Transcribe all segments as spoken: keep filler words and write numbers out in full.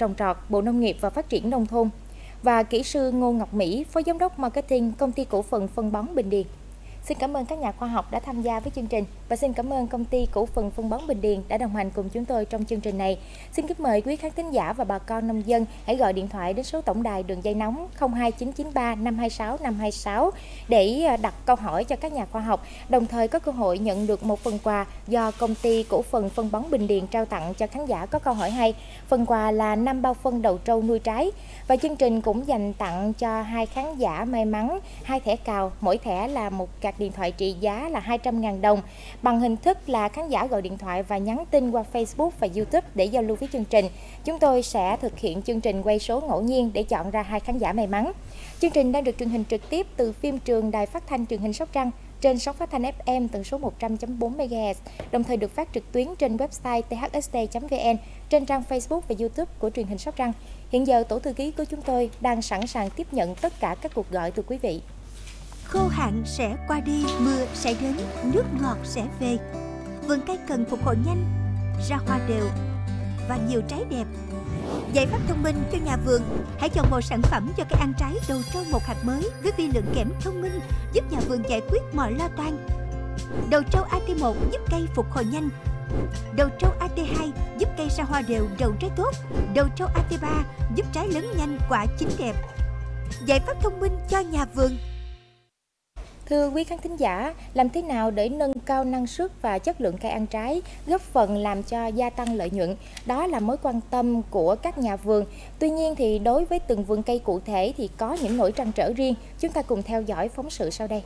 Trồng trọt, Bộ Nông nghiệp và Phát triển Nông thôn, và kỹ sư Ngô Ngọc Mỹ, Phó Giám đốc Marketing Công ty Cổ phần Phân bón Bình Điền. Xin cảm ơn các nhà khoa học đã tham gia với chương trình và xin cảm ơn Công ty Cổ phần Phân bón Bình Điền đã đồng hành cùng chúng tôi trong chương trình này. Xin kính mời quý khán thính giả và bà con nông dân hãy gọi điện thoại đến số tổng đài đường dây nóng không hai chín chín ba năm hai sáu năm hai sáu để đặt câu hỏi cho các nhà khoa học, đồng thời có cơ hội nhận được một phần quà do Công ty Cổ phần Phân bón Bình Điền trao tặng cho khán giả có câu hỏi hay. Phần quà là năm bao phân đậu trâu nuôi trái, và chương trình cũng dành tặng cho hai khán giả may mắn hai thẻ cào, mỗi thẻ là một card điện thoại trị giá là hai trăm nghìn đồng, bằng hình thức là khán giả gọi điện thoại và nhắn tin qua Facebook và YouTube để giao lưu với chương trình. Chúng tôi sẽ thực hiện chương trình quay số ngẫu nhiên để chọn ra hai khán giả may mắn. Chương trình đang được truyền hình trực tiếp từ phim trường Đài Phát thanh Truyền hình Sóc Trăng trên sóng phát thanh ép em tần số một trăm chấm bốn mê ga héc, đồng thời được phát trực tuyến trên website t h s t chấm v n, trên trang Facebook và YouTube của Truyền hình Sóc Trăng. Hiện giờ tổ thư ký của chúng tôi đang sẵn sàng tiếp nhận tất cả các cuộc gọi từ quý vị. Khô hạn sẽ qua đi, mưa sẽ đến, nước ngọt sẽ về. Vườn cây cần phục hồi nhanh, ra hoa đều và nhiều trái đẹp. Giải pháp thông minh cho nhà vườn: hãy chọn một sản phẩm cho cây ăn trái đầu trâu một hạt mới với vi lượng kẽm thông minh, giúp nhà vườn giải quyết mọi lo toan. Đầu trâu a tê một giúp cây phục hồi nhanh. Đầu trâu a tê hai giúp cây ra hoa đều, đậu trái tốt. Đầu trâu a tê ba giúp trái lớn nhanh, quả chín đẹp. Giải pháp thông minh cho nhà vườn. Thưa quý khán thính giả, làm thế nào để nâng cao năng suất và chất lượng cây ăn trái, góp phần làm cho gia tăng lợi nhuận? Đó là mối quan tâm của các nhà vườn. Tuy nhiên thì đối với từng vườn cây cụ thể thì có những nỗi trăn trở riêng. Chúng ta cùng theo dõi phóng sự sau đây.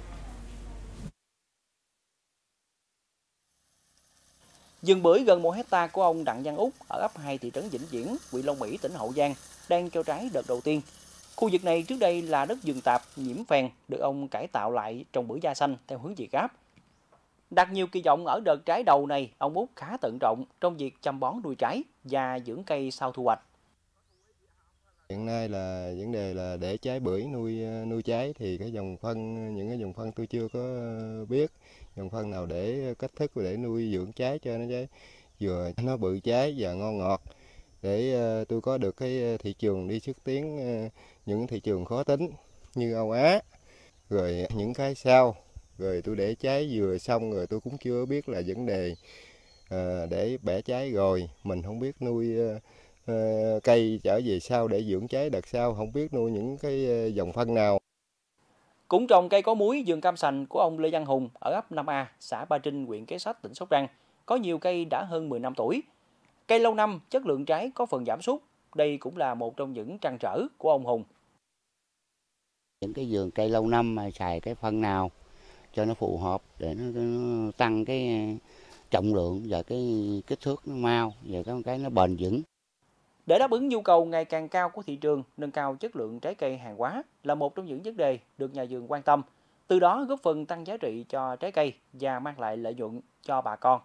Vườn bưởi gần một hecta của ông Đặng Văn Út ở ấp hai thị trấn Vĩnh Viễn, huyện Long Mỹ, tỉnh Hậu Giang đang cho trái đợt đầu tiên. Khu vực này trước đây là đất vườn tạp nhiễm phèn, được ông cải tạo lại trồng bưởi da xanh theo hướng Việt Gáp. Đặt nhiều kỳ vọng ở đợt trái đầu này, ông Út khá thận trọng trong việc chăm bón nuôi trái và dưỡng cây sau thu hoạch. Hiện nay là vấn đề là để trái bưởi nuôi nuôi trái thì cái dòng phân, những cái dòng phân tôi chưa có biết dòng phân nào để cách thức để nuôi dưỡng trái cho nó trái vừa nó bự trái và ngon ngọt, để tôi có được cái thị trường đi xúc tiến những thị trường khó tính như Âu Á, rồi những cái sau, rồi tôi để trái vừa xong rồi tôi cũng chưa biết là vấn đề à, để bẻ trái rồi mình không biết nuôi à, cây trở về sau để dưỡng trái đợt sau, không biết nuôi những cái dòng phân nào. Cũng trồng cây có múi vườn cam sành của ông Lê Văn Hùng ở ấp năm A, xã Ba Trinh, huyện Kế Sách, tỉnh Sóc Trăng, có nhiều cây đã hơn mười năm tuổi. Cây lâu năm, chất lượng trái có phần giảm sút. Đây cũng là một trong những trăn trở của ông Hùng. Những cái vườn cây lâu năm mà xài cái phân nào cho nó phù hợp để nó, nó tăng cái trọng lượng và cái kích thước nó mau và cái cái nó bền vững. Để đáp ứng nhu cầu ngày càng cao của thị trường, nâng cao chất lượng trái cây hàng hóa là một trong những vấn đề được nhà vườn quan tâm. Từ đó góp phần tăng giá trị cho trái cây và mang lại lợi nhuận cho bà con.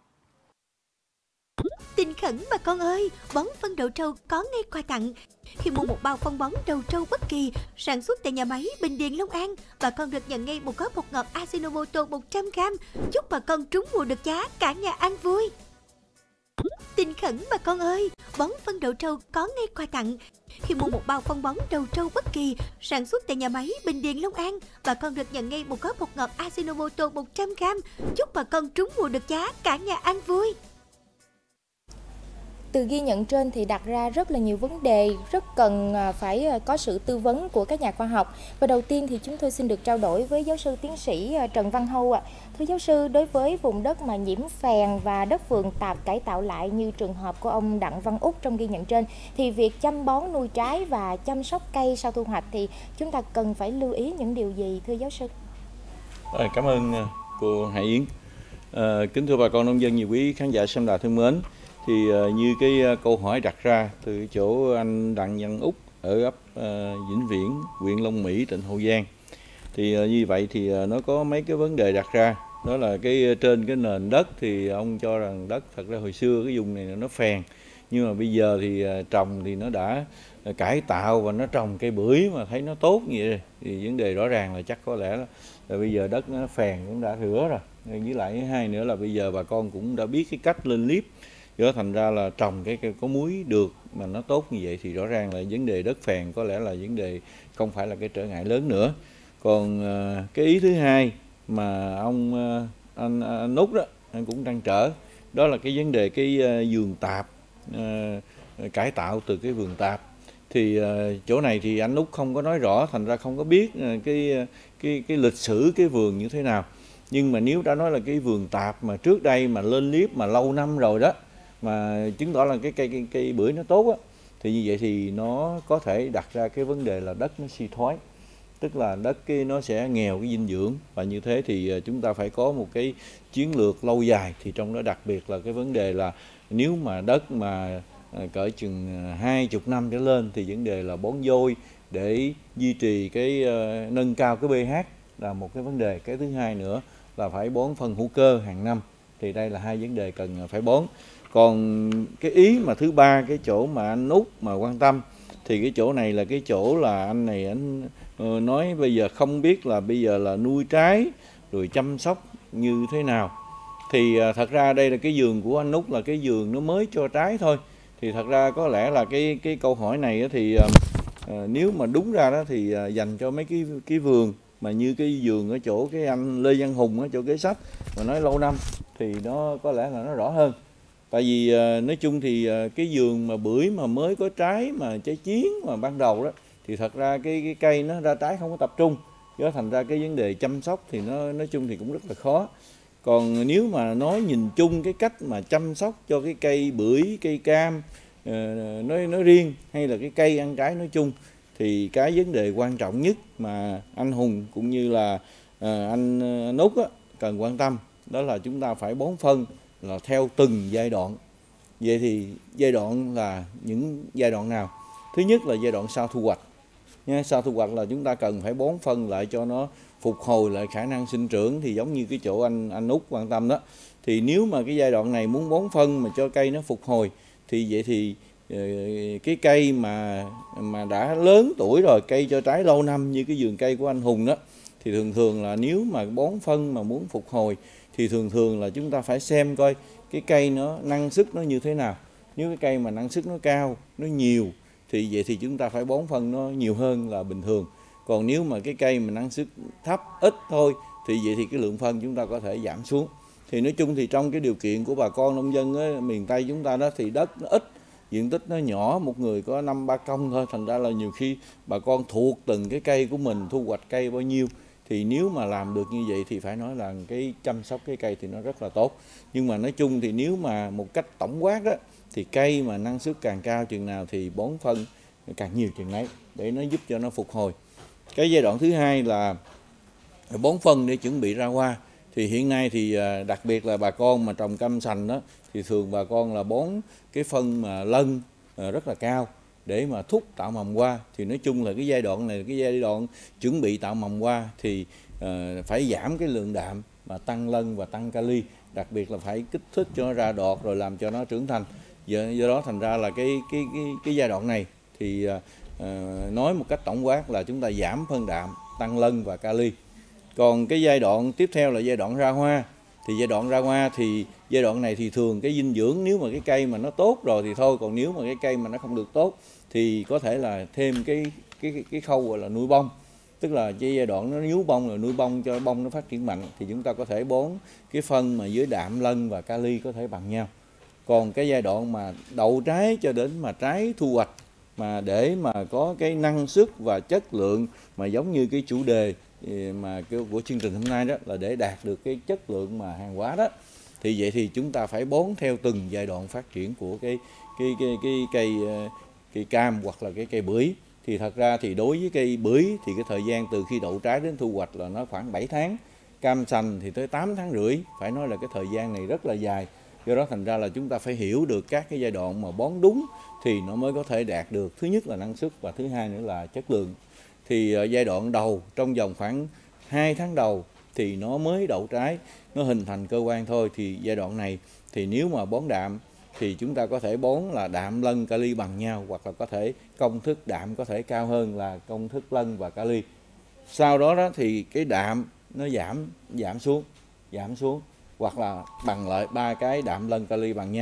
Tin khẩn bà con ơi, bón phân đậu trâu có ngay quà tặng. Khi mua một bao phân bón đậu trâu bất kỳ sản xuất tại nhà máy Bình Điền, Long An, bà con được nhận ngay một gói bột ngọt Ajinomoto một trăm gam. Chúc bà con trúng mùa được giá, cả nhà ăn vui. Tin khẩn bà con ơi, bón phân đậu trâu có ngay quà tặng. Khi mua một bao phân bón đậu trâu bất kỳ sản xuất tại nhà máy Bình Điền, Long An, bà con được nhận ngay một gói bột ngọt Ajinomoto một trăm gam. Chúc bà con trúng mùa được giá, cả nhà ăn vui. Từ ghi nhận trên thì đặt ra rất là nhiều vấn đề, rất cần phải có sự tư vấn của các nhà khoa học. Và đầu tiên thì chúng tôi xin được trao đổi với giáo sư tiến sĩ Trần Văn Hâu ạ. Thưa giáo sư, đối với vùng đất mà nhiễm phèn và đất vườn tạp cải tạo lại như trường hợp của ông Đặng Văn Út trong ghi nhận trên, thì việc chăm bón nuôi trái và chăm sóc cây sau thu hoạch thì chúng ta cần phải lưu ý những điều gì thưa giáo sư? Rồi, cảm ơn cô Hải Yến. À, kính thưa bà con nông dân, nhiều quý khán giả xem đài thân mến. Thì uh, như cái uh, câu hỏi đặt ra từ chỗ anh Đặng Văn Út ở ấp uh, Vĩnh Viễn, huyện Long Mỹ, tỉnh Hậu Giang. Thì uh, như vậy thì uh, nó có mấy cái vấn đề đặt ra. Đó là cái uh, trên cái nền đất thì ông cho rằng đất thật ra hồi xưa cái vùng này nó phèn. Nhưng mà bây giờ thì uh, trồng thì nó đã uh, cải tạo và nó trồng cây bưởi mà thấy nó tốt như vậy. Thì vấn đề rõ ràng là chắc có lẽ là, là bây giờ đất nó phèn cũng đã rửa rồi. Với lại hai nữa là bây giờ bà con cũng đã biết cái cách lên liếp. Cho thành ra là trồng cái cây có múi được mà nó tốt như vậy thì rõ ràng là vấn đề đất phèn có lẽ là vấn đề không phải là cái trở ngại lớn nữa. Còn cái ý thứ hai mà ông anh, anh Út đó anh cũng trăn trở, đó là cái vấn đề cái vườn tạp, uh, cải tạo từ cái vườn tạp. Thì uh, chỗ này thì anh Út không có nói rõ, thành ra không có biết uh, cái cái cái lịch sử cái vườn như thế nào. Nhưng mà nếu đã nói là cái vườn tạp mà trước đây mà lên liếp mà lâu năm rồi đó, mà chứng tỏ là cái cây cây, cây bưởi nó tốt á, thì như vậy thì nó có thể đặt ra cái vấn đề là đất nó suy thoái, tức là đất cái nó sẽ nghèo cái dinh dưỡng, và như thế thì chúng ta phải có một cái chiến lược lâu dài. Thì trong đó đặc biệt là cái vấn đề là nếu mà đất mà cỡ chừng hai chục năm trở lên thì vấn đề là bón vôi để duy trì cái uh, nâng cao cái pH là một cái vấn đề. Cái thứ hai nữa là phải bón phân hữu cơ hàng năm, thì đây là hai vấn đề cần phải bón. Còn cái ý mà thứ ba, cái chỗ mà anh Út mà quan tâm, thì cái chỗ này là cái chỗ là anh này anh uh, nói bây giờ không biết là bây giờ là nuôi trái rồi chăm sóc như thế nào. Thì uh, thật ra đây là cái vườn của anh Út là cái vườn nó mới cho trái thôi. Thì thật ra có lẽ là cái cái câu hỏi này thì uh, uh, nếu mà đúng ra đó thì uh, dành cho mấy cái cái vườn mà như cái vườn ở chỗ cái anh Lê Văn Hùng ở chỗ Kế Sách mà nói lâu năm thì nó có lẽ là nó rõ hơn. Tại vì uh, nói chung thì uh, cái vườn mà bưởi mà mới có trái mà trái chín mà ban đầu đó thì thật ra cái cái cây nó ra trái không có tập trung, do thành ra cái vấn đề chăm sóc thì nó nói chung thì cũng rất là khó. Còn nếu mà nói nhìn chung cái cách mà chăm sóc cho cái cây bưởi, cây cam uh, nói nói riêng hay là cái cây ăn trái nói chung, thì cái vấn đề quan trọng nhất mà anh Hùng cũng như là uh, anh, anh Út á, cần quan tâm đó là chúng ta phải bón phân là theo từng giai đoạn. Vậy thì giai đoạn là những giai đoạn nào? Thứ nhất là giai đoạn sau thu hoạch nha. Sau thu hoạch là chúng ta cần phải bón phân lại cho nó phục hồi lại khả năng sinh trưởng, thì giống như cái chỗ anh anh Út quan tâm đó. Thì nếu mà cái giai đoạn này muốn bón phân mà cho cây nó phục hồi thì vậy thì cái cây mà mà đã lớn tuổi rồi, cây cho trái lâu năm như cái vườn cây của anh Hùng đó, thì thường thường là nếu mà bón phân mà muốn phục hồi thì thường thường là chúng ta phải xem coi cái cây nó năng suất nó như thế nào. Nếu cái cây mà năng suất nó cao, nó nhiều thì vậy thì chúng ta phải bón phân nó nhiều hơn là bình thường. Còn nếu mà cái cây mà năng suất thấp ít thôi thì vậy thì cái lượng phân chúng ta có thể giảm xuống. Thì nói chung thì trong cái điều kiện của bà con nông dân ở miền Tây chúng ta đó thì đất nó ít, diện tích nó nhỏ, một người có năm ba công thôi, thành ra là nhiều khi bà con thuộc từng cái cây của mình, thu hoạch cây bao nhiêu. Thì nếu mà làm được như vậy thì phải nói là cái chăm sóc cái cây thì nó rất là tốt. Nhưng mà nói chung thì nếu mà một cách tổng quát đó, thì cây mà năng suất càng cao chừng nào thì bón phân càng nhiều chừng nấy để nó giúp cho nó phục hồi. Cái giai đoạn thứ hai là bón phân để chuẩn bị ra hoa. Thì hiện nay thì đặc biệt là bà con mà trồng cam sành đó thì thường bà con là bón cái phân mà lân rất là cao để mà thúc tạo mầm hoa. Thì nói chung là cái giai đoạn này, cái giai đoạn chuẩn bị tạo mầm hoa thì uh, phải giảm cái lượng đạm mà tăng lân và tăng kali, đặc biệt là phải kích thích cho nó ra đọt rồi làm cho nó trưởng thành. Do, do đó thành ra là cái cái cái cái giai đoạn này thì uh, nói một cách tổng quát là chúng ta giảm phân đạm, tăng lân và kali. Còn cái giai đoạn tiếp theo là giai đoạn ra hoa. Thì giai đoạn ra hoa thì giai đoạn này thì thường cái dinh dưỡng, nếu mà cái cây mà nó tốt rồi thì thôi, còn nếu mà cái cây mà nó không được tốt thì có thể là thêm cái cái cái khâu gọi là nuôi bông. Tức là cái giai đoạn nó nhú bông rồi nuôi bông cho bông nó phát triển mạnh thì chúng ta có thể bón cái phân mà dưới đạm, lân và kali có thể bằng nhau. Còn cái giai đoạn mà đậu trái cho đến mà trái thu hoạch mà để mà có cái năng suất và chất lượng mà giống như cái chủ đề mà của chương trình hôm nay đó là để đạt được cái chất lượng mà hàng hóa đó, thì vậy thì chúng ta phải bón theo từng giai đoạn phát triển của cái cái cái cái cây cây cam hoặc là cái cây bưởi. Thì thật ra thì đối với cây bưởi thì cái thời gian từ khi đậu trái đến thu hoạch là nó khoảng bảy tháng, cam sành thì tới tám tháng rưỡi, phải nói là cái thời gian này rất là dài. Do đó thành ra là chúng ta phải hiểu được các cái giai đoạn mà bón đúng thì nó mới có thể đạt được thứ nhất là năng suất và thứ hai nữa là chất lượng. Thì uh, giai đoạn đầu trong vòng khoảng hai tháng đầu thì nó mới đậu trái, nó hình thành cơ quan thôi. Thì giai đoạn này thì nếu mà bón đạm thì chúng ta có thể bón là đạm, lân, kali bằng nhau, hoặc là có thể công thức đạm có thể cao hơn là công thức lân và kali. Sau đó đó thì cái đạm nó giảm giảm xuống, giảm xuống hoặc là bằng lại ba cái đạm, lân, kali bằng nhau.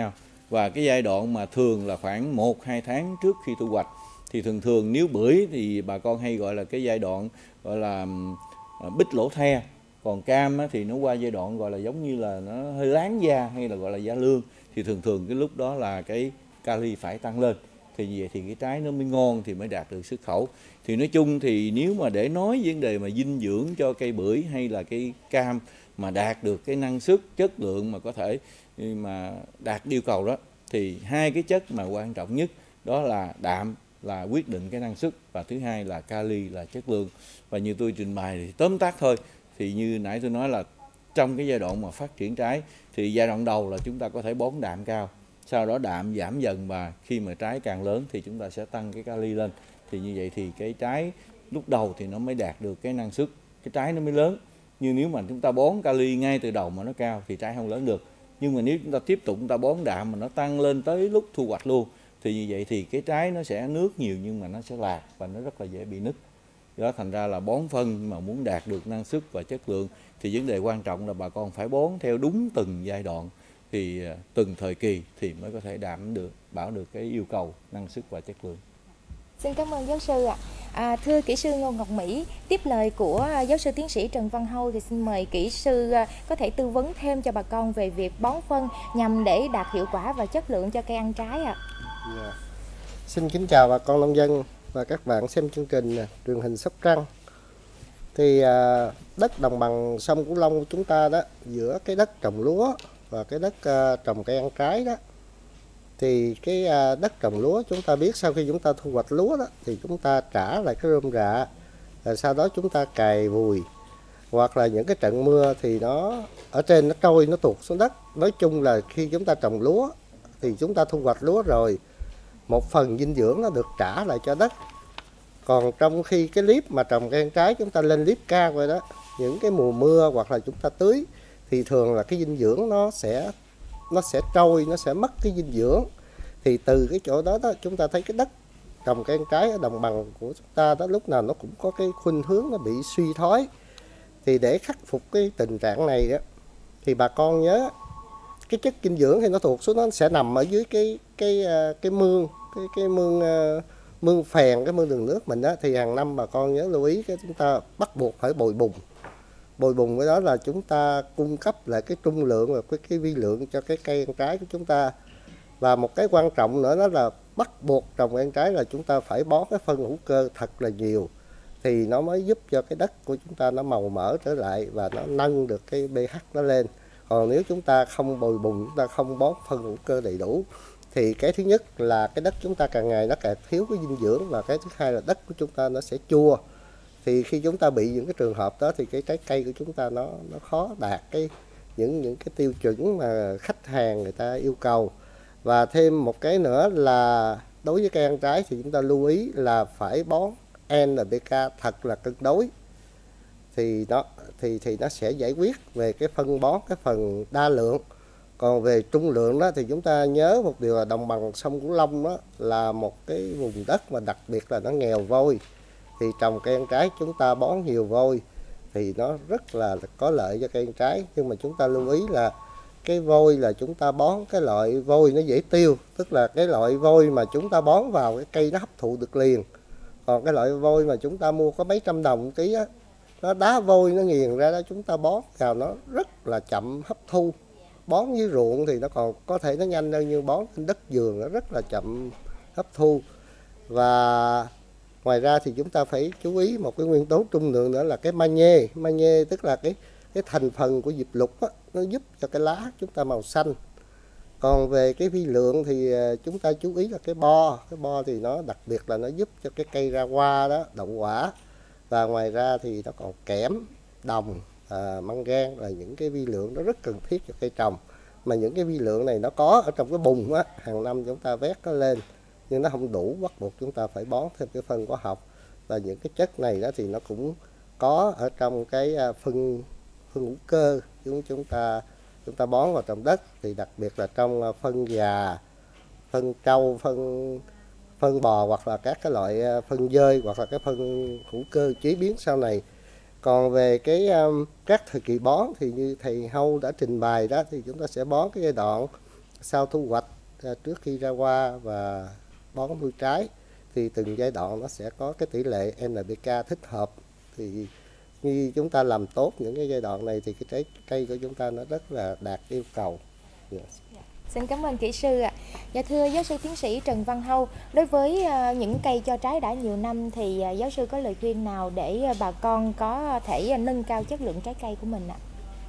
Và cái giai đoạn mà thường là khoảng một hai tháng trước khi thu hoạch, thì thường thường nếu bưởi thì bà con hay gọi là cái giai đoạn gọi là bích lỗ the. Còn cam á, thì nó qua giai đoạn gọi là giống như là nó hơi láng da hay là gọi là da lương, thì thường thường cái lúc đó là cái kali phải tăng lên, thì như vậy thì cái trái nó mới ngon, thì mới đạt được xuất khẩu. Thì nói chung thì nếu mà để nói vấn đề mà dinh dưỡng cho cây bưởi hay là cây cam mà đạt được cái năng suất chất lượng mà có thể mà đạt yêu cầu đó, thì hai cái chất mà quan trọng nhất đó là đạm là quyết định cái năng suất, và thứ hai là kali là chất lượng. Và như tôi trình bày thì tóm tắt thôi, thì như nãy tôi nói là trong cái giai đoạn mà phát triển trái thì giai đoạn đầu là chúng ta có thể bón đạm cao, sau đó đạm giảm dần, và khi mà trái càng lớn thì chúng ta sẽ tăng cái kali lên. Thì như vậy thì cái trái lúc đầu thì nó mới đạt được cái năng suất, cái trái nó mới lớn. Nhưng nếu mà chúng ta bón kali ngay từ đầu mà nó cao thì trái không lớn được. Nhưng mà nếu chúng ta tiếp tục chúng ta bón đạm mà nó tăng lên tới lúc thu hoạch luôn, thì như vậy thì cái trái nó sẽ nước nhiều nhưng mà nó sẽ lạc và nó rất là dễ bị nứt. Đó thành ra là bón phân mà muốn đạt được năng suất và chất lượng thì vấn đề quan trọng là bà con phải bón theo đúng từng giai đoạn, thì từng thời kỳ thì mới có thể đảm được bảo được cái yêu cầu năng suất và chất lượng. Xin cảm ơn giáo sư ạ. À, thưa kỹ sư Ngô Ngọc Mỹ, tiếp lời của giáo sư tiến sĩ Trần Văn Hâu thì xin mời kỹ sư có thể tư vấn thêm cho bà con về việc bón phân nhằm để đạt hiệu quả và chất lượng cho cây ăn trái ạ. Yeah. Xin kính chào bà con nông dân và các bạn xem chương trình truyền hình Sóc Trăng. Thì à, đất đồng bằng sông Cửu Long của chúng ta đó, giữa cái đất trồng lúa và cái đất à, trồng cây ăn trái đó, thì cái à, đất trồng lúa chúng ta biết sau khi chúng ta thu hoạch lúa đó thì chúng ta trả lại cái rơm rạ, rồi sau đó chúng ta cày vùi, hoặc là những cái trận mưa thì nó ở trên nó trôi, nó tuột xuống đất. Nói chung là khi chúng ta trồng lúa thì chúng ta thu hoạch lúa rồi, một phần dinh dưỡng nó được trả lại cho đất. Còn trong khi cái liếp mà trồng cây ăn trái chúng ta lên liếp cao rồi đó, những cái mùa mưa hoặc là chúng ta tưới thì thường là cái dinh dưỡng nó sẽ nó sẽ trôi, nó sẽ mất cái dinh dưỡng. Thì từ cái chỗ đó đó chúng ta thấy cái đất trồng cây ăn trái ở đồng bằng của chúng ta đó lúc nào nó cũng có cái khuynh hướng nó bị suy thoái. Thì để khắc phục cái tình trạng này đó thì bà con nhớ cái chất dinh dưỡng thì nó thuộc xuống, nó sẽ nằm ở dưới cái cái cái mương cái cái mương mương phèn, cái mương đường nước mình đó. Thì hàng năm bà con nhớ lưu ý cái chúng ta bắt buộc phải bồi bùn. Bồi bùn cái đó là chúng ta cung cấp lại cái trung lượng và cái cái vi lượng cho cái cây ăn trái của chúng ta. Và một cái quan trọng nữa đó là bắt buộc trồng ăn trái là chúng ta phải bón cái phân hữu cơ thật là nhiều, thì nó mới giúp cho cái đất của chúng ta nó màu mỡ trở lại và nó nâng được cái pH nó lên. Còn nếu chúng ta không bồi bùn, chúng ta không bón phân hữu cơ đầy đủ thì cái thứ nhất là cái đất chúng ta càng ngày nó càng thiếu cái dinh dưỡng, và cái thứ hai là đất của chúng ta nó sẽ chua. Thì khi chúng ta bị những cái trường hợp đó thì cái trái cây của chúng ta nó nó khó đạt cái những những cái tiêu chuẩn mà khách hàng người ta yêu cầu. Và thêm một cái nữa là đối với cây ăn trái thì chúng ta lưu ý là phải bón en pê ca thật là cân đối, thì nó thì thì nó sẽ giải quyết về cái phân bón cái phần đa lượng. Còn về trung lượng đó thì chúng ta nhớ một điều là đồng bằng sông Cửu Long đó là một cái vùng đất mà đặc biệt là nó nghèo vôi, thì trồng cây ăn trái chúng ta bón nhiều vôi thì nó rất là có lợi cho cây ăn trái. Nhưng mà chúng ta lưu ý là cái vôi là chúng ta bón cái loại vôi nó dễ tiêu, tức là cái loại vôi mà chúng ta bón vào cái cây nó hấp thụ được liền. Còn cái loại vôi mà chúng ta mua có mấy trăm đồng một ký á, nó đá vôi nó nghiền ra đó, chúng ta bón vào nó rất là chậm hấp thu. Bón với ruộng thì nó còn có thể nó nhanh hơn, nhưng bón trên đất vườn nó rất là chậm hấp thu. Và ngoài ra thì chúng ta phải chú ý một cái nguyên tố trung lượng nữa là cái magie. Magie tức là cái cái thành phần của diệp lục á, nó giúp cho cái lá chúng ta màu xanh. Còn về cái vi lượng thì chúng ta chú ý là cái bo. Cái bo thì nó đặc biệt là nó giúp cho cái cây ra hoa đó, đậu quả. Và ngoài ra thì nó còn kẽm, đồng, à, mangan là những cái vi lượng nó rất cần thiết cho cây trồng. Mà những cái vi lượng này nó có ở trong cái bùn á, hàng năm chúng ta vét nó lên nhưng nó không đủ, bắt buộc chúng ta phải bón thêm cái phân hóa học. Và những cái chất này đó thì nó cũng có ở trong cái phân phân hữu cơ chúng chúng ta chúng ta bón vào trong đất, thì đặc biệt là trong phân già, phân trâu, phân phân bò hoặc là các cái loại phân dơi hoặc là cái phân hữu cơ chế biến sau này. Còn về cái um, các thời kỳ bón thì như thầy Hâu đã trình bày đó, thì chúng ta sẽ bón cái giai đoạn sau thu hoạch trước khi ra hoa và bón nuôi trái, thì từng giai đoạn nó sẽ có cái tỷ lệ en pê ca thích hợp. Thì như chúng ta làm tốt những cái giai đoạn này thì cái trái cây của chúng ta nó rất là đạt yêu cầu. Yes. Xin cảm ơn kỹ sư ạ. Dạ thưa giáo sư tiến sĩ Trần Văn Hâu, đối với những cây cho trái đã nhiều năm thì giáo sư có lời khuyên nào để bà con có thể nâng cao chất lượng trái cây của mình ạ?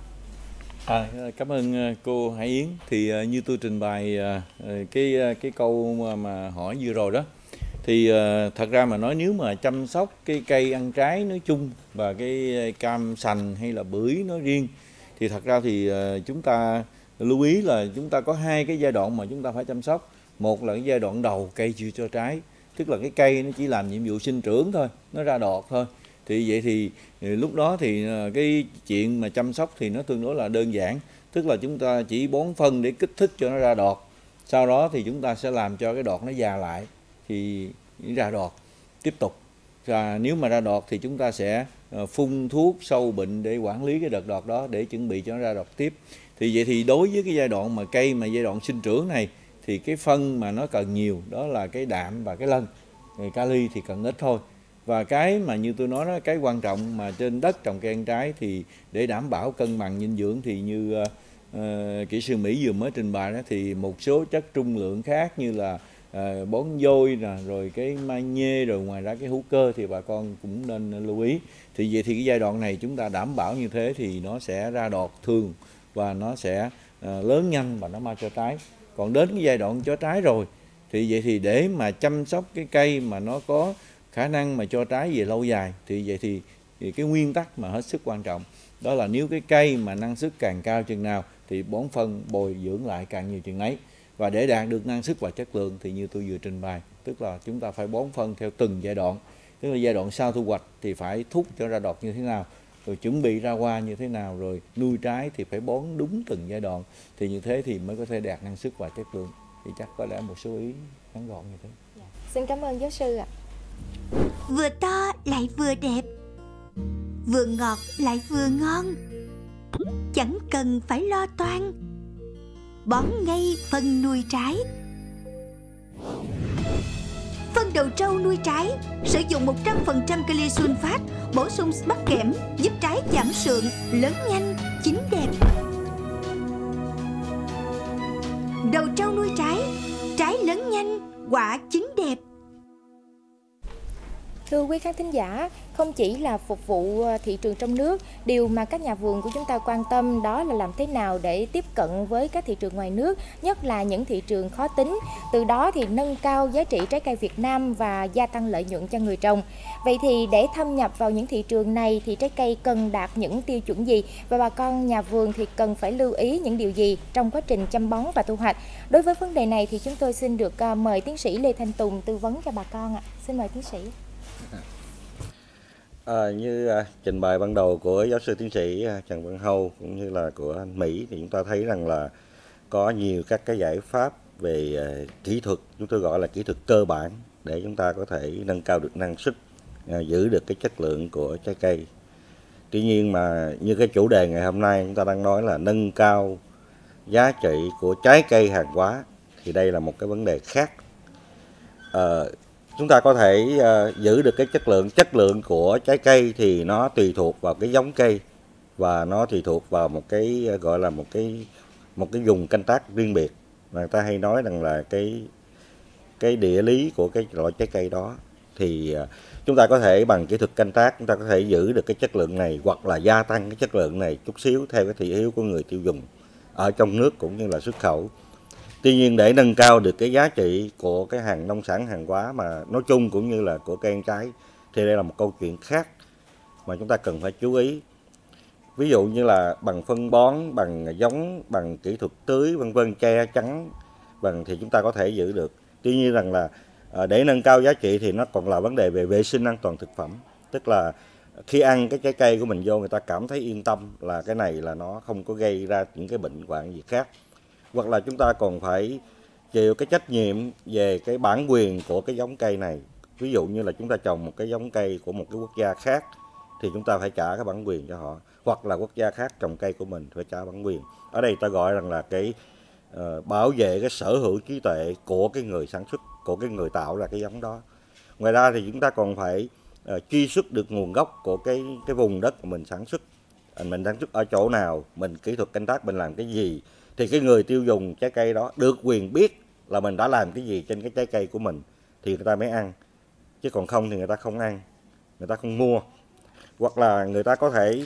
À, cảm ơn cô Hải Yến. Thì như tôi trình bày cái cái câu mà, mà hỏi vừa rồi đó, thì thật ra mà nói nếu mà chăm sóc cái cây ăn trái nói chung và cái cam sành hay là bưởi nói riêng, thì thật ra thì chúng ta lưu ý là chúng ta có hai cái giai đoạn mà chúng ta phải chăm sóc. Một là cái giai đoạn đầu cây chưa cho trái, tức là cái cây nó chỉ làm nhiệm vụ sinh trưởng thôi, nó ra đọt thôi. Thì vậy thì lúc đó thì cái chuyện mà chăm sóc thì nó tương đối là đơn giản, tức là chúng ta chỉ bón phân để kích thích cho nó ra đọt. Sau đó thì chúng ta sẽ làm cho cái đọt nó già lại thì ra đọt tiếp tục. Và nếu mà ra đọt thì chúng ta sẽ phun thuốc sâu bệnh để quản lý cái đợt đọt đó để chuẩn bị cho nó ra đọt tiếp. Thì vậy thì đối với cái giai đoạn mà cây mà giai đoạn sinh trưởng này thì cái phân mà nó cần nhiều đó là cái đạm và cái lân. Rồi kali thì cần ít thôi. Và cái mà như tôi nói đó, cái quan trọng mà trên đất trồng cây ăn trái thì để đảm bảo cân bằng dinh dưỡng thì như uh, kỹ sư Mỹ vừa mới trình bày đó, thì một số chất trung lượng khác như là uh, bón vôi nè, rồi cái magie, rồi ngoài ra cái hữu cơ thì bà con cũng nên lưu ý. Thì vậy thì cái giai đoạn này chúng ta đảm bảo như thế thì nó sẽ ra đọt thường và nó sẽ uh, lớn nhanh và nó mau cho trái. Còn đến cái giai đoạn cho trái rồi thì vậy thì để mà chăm sóc cái cây mà nó có khả năng mà cho trái về lâu dài thì vậy thì, thì cái nguyên tắc mà hết sức quan trọng đó là nếu cái cây mà năng suất càng cao chừng nào thì bón phân bồi dưỡng lại càng nhiều chừng ấy. Và để đạt được năng suất và chất lượng thì như tôi vừa trình bày, tức là chúng ta phải bón phân theo từng giai đoạn. Tức là giai đoạn sau thu hoạch thì phải thúc cho ra đọt như thế nào, rồi chuẩn bị ra hoa như thế nào, rồi nuôi trái thì phải bón đúng từng giai đoạn. Thì như thế thì mới có thể đạt năng suất và chất lượng. Thì chắc có lẽ một số ý ngắn gọn như thế. Dạ. Xin cảm ơn giáo sư ạ. Vừa to lại vừa đẹp, vừa ngọt lại vừa ngon, chẳng cần phải lo toan, bón ngay phân nuôi trái. Phân đầu trâu nuôi trái sử dụng một trăm phần trăm kali sunfat, bổ sung mắc kẽm, giúp trái giảm sượng, lớn nhanh, chín đẹp. Đầu trâu nuôi trái, trái lớn nhanh, quả chín đẹp. Thưa quý khán thính giả, không chỉ là phục vụ thị trường trong nước, điều mà các nhà vườn của chúng ta quan tâm đó là làm thế nào để tiếp cận với các thị trường ngoài nước, nhất là những thị trường khó tính, từ đó thì nâng cao giá trị trái cây Việt Nam và gia tăng lợi nhuận cho người trồng. Vậy thì để thâm nhập vào những thị trường này thì trái cây cần đạt những tiêu chuẩn gì và bà con nhà vườn thì cần phải lưu ý những điều gì trong quá trình chăm bón và thu hoạch? Đối với vấn đề này thì chúng tôi xin được mời tiến sĩ Lê Thanh Tùng tư vấn cho bà con ạ. Xin mời tiến sĩ. À, như à, trình bày ban đầu của giáo sư tiến sĩ à, Trần Văn Hâu cũng như là của anh Mỹ thì chúng ta thấy rằng là có nhiều các cái giải pháp về à, kỹ thuật, chúng tôi gọi là kỹ thuật cơ bản để chúng ta có thể nâng cao được năng suất, à, giữ được cái chất lượng của trái cây. Tuy nhiên mà như cái chủ đề ngày hôm nay chúng ta đang nói là nâng cao giá trị của trái cây hàng hóa thì đây là một cái vấn đề khác. À, Chúng ta có thể uh, giữ được cái chất lượng chất lượng của trái cây thì nó tùy thuộc vào cái giống cây và nó tùy thuộc vào một cái uh, gọi là một cái một cái vùng canh tác riêng biệt. Mà người ta hay nói rằng là cái cái địa lý của cái loại trái cây đó thì uh, chúng ta có thể bằng kỹ thuật canh tác chúng ta có thể giữ được cái chất lượng này hoặc là gia tăng cái chất lượng này chút xíu theo cái thị hiếu của người tiêu dùng ở trong nước cũng như là xuất khẩu. Tuy nhiên để nâng cao được cái giá trị của cái hàng nông sản hàng hóa mà nói chung cũng như là của cây ăn trái thì đây là một câu chuyện khác mà chúng ta cần phải chú ý. Ví dụ như là bằng phân bón, bằng giống, bằng kỹ thuật tưới vân vân, che chắn bằng thì chúng ta có thể giữ được. Tuy nhiên rằng là để nâng cao giá trị thì nó còn là vấn đề về vệ sinh an toàn thực phẩm. Tức là khi ăn cái trái cây của mình vô người ta cảm thấy yên tâm là cái này là nó không có gây ra những cái bệnh hoạn gì khác. Hoặc là chúng ta còn phải chịu cái trách nhiệm về cái bản quyền của cái giống cây này. Ví dụ như là chúng ta trồng một cái giống cây của một cái quốc gia khác thì chúng ta phải trả cái bản quyền cho họ. Hoặc là quốc gia khác trồng cây của mình phải trả bản quyền. Ở đây ta gọi rằng là cái uh, bảo vệ cái sở hữu trí tuệ của cái người sản xuất, của cái người tạo ra cái giống đó. Ngoài ra thì chúng ta còn phải uh, truy xuất được nguồn gốc của cái cái vùng đất mà mình sản xuất. Uh, mình sản xuất ở chỗ nào, mình kỹ thuật canh tác mình làm cái gì, thì cái người tiêu dùng trái cây đó được quyền biết là mình đã làm cái gì trên cái trái cây của mình thì người ta mới ăn. Chứ còn không thì người ta không ăn, người ta không mua. Hoặc là người ta có thể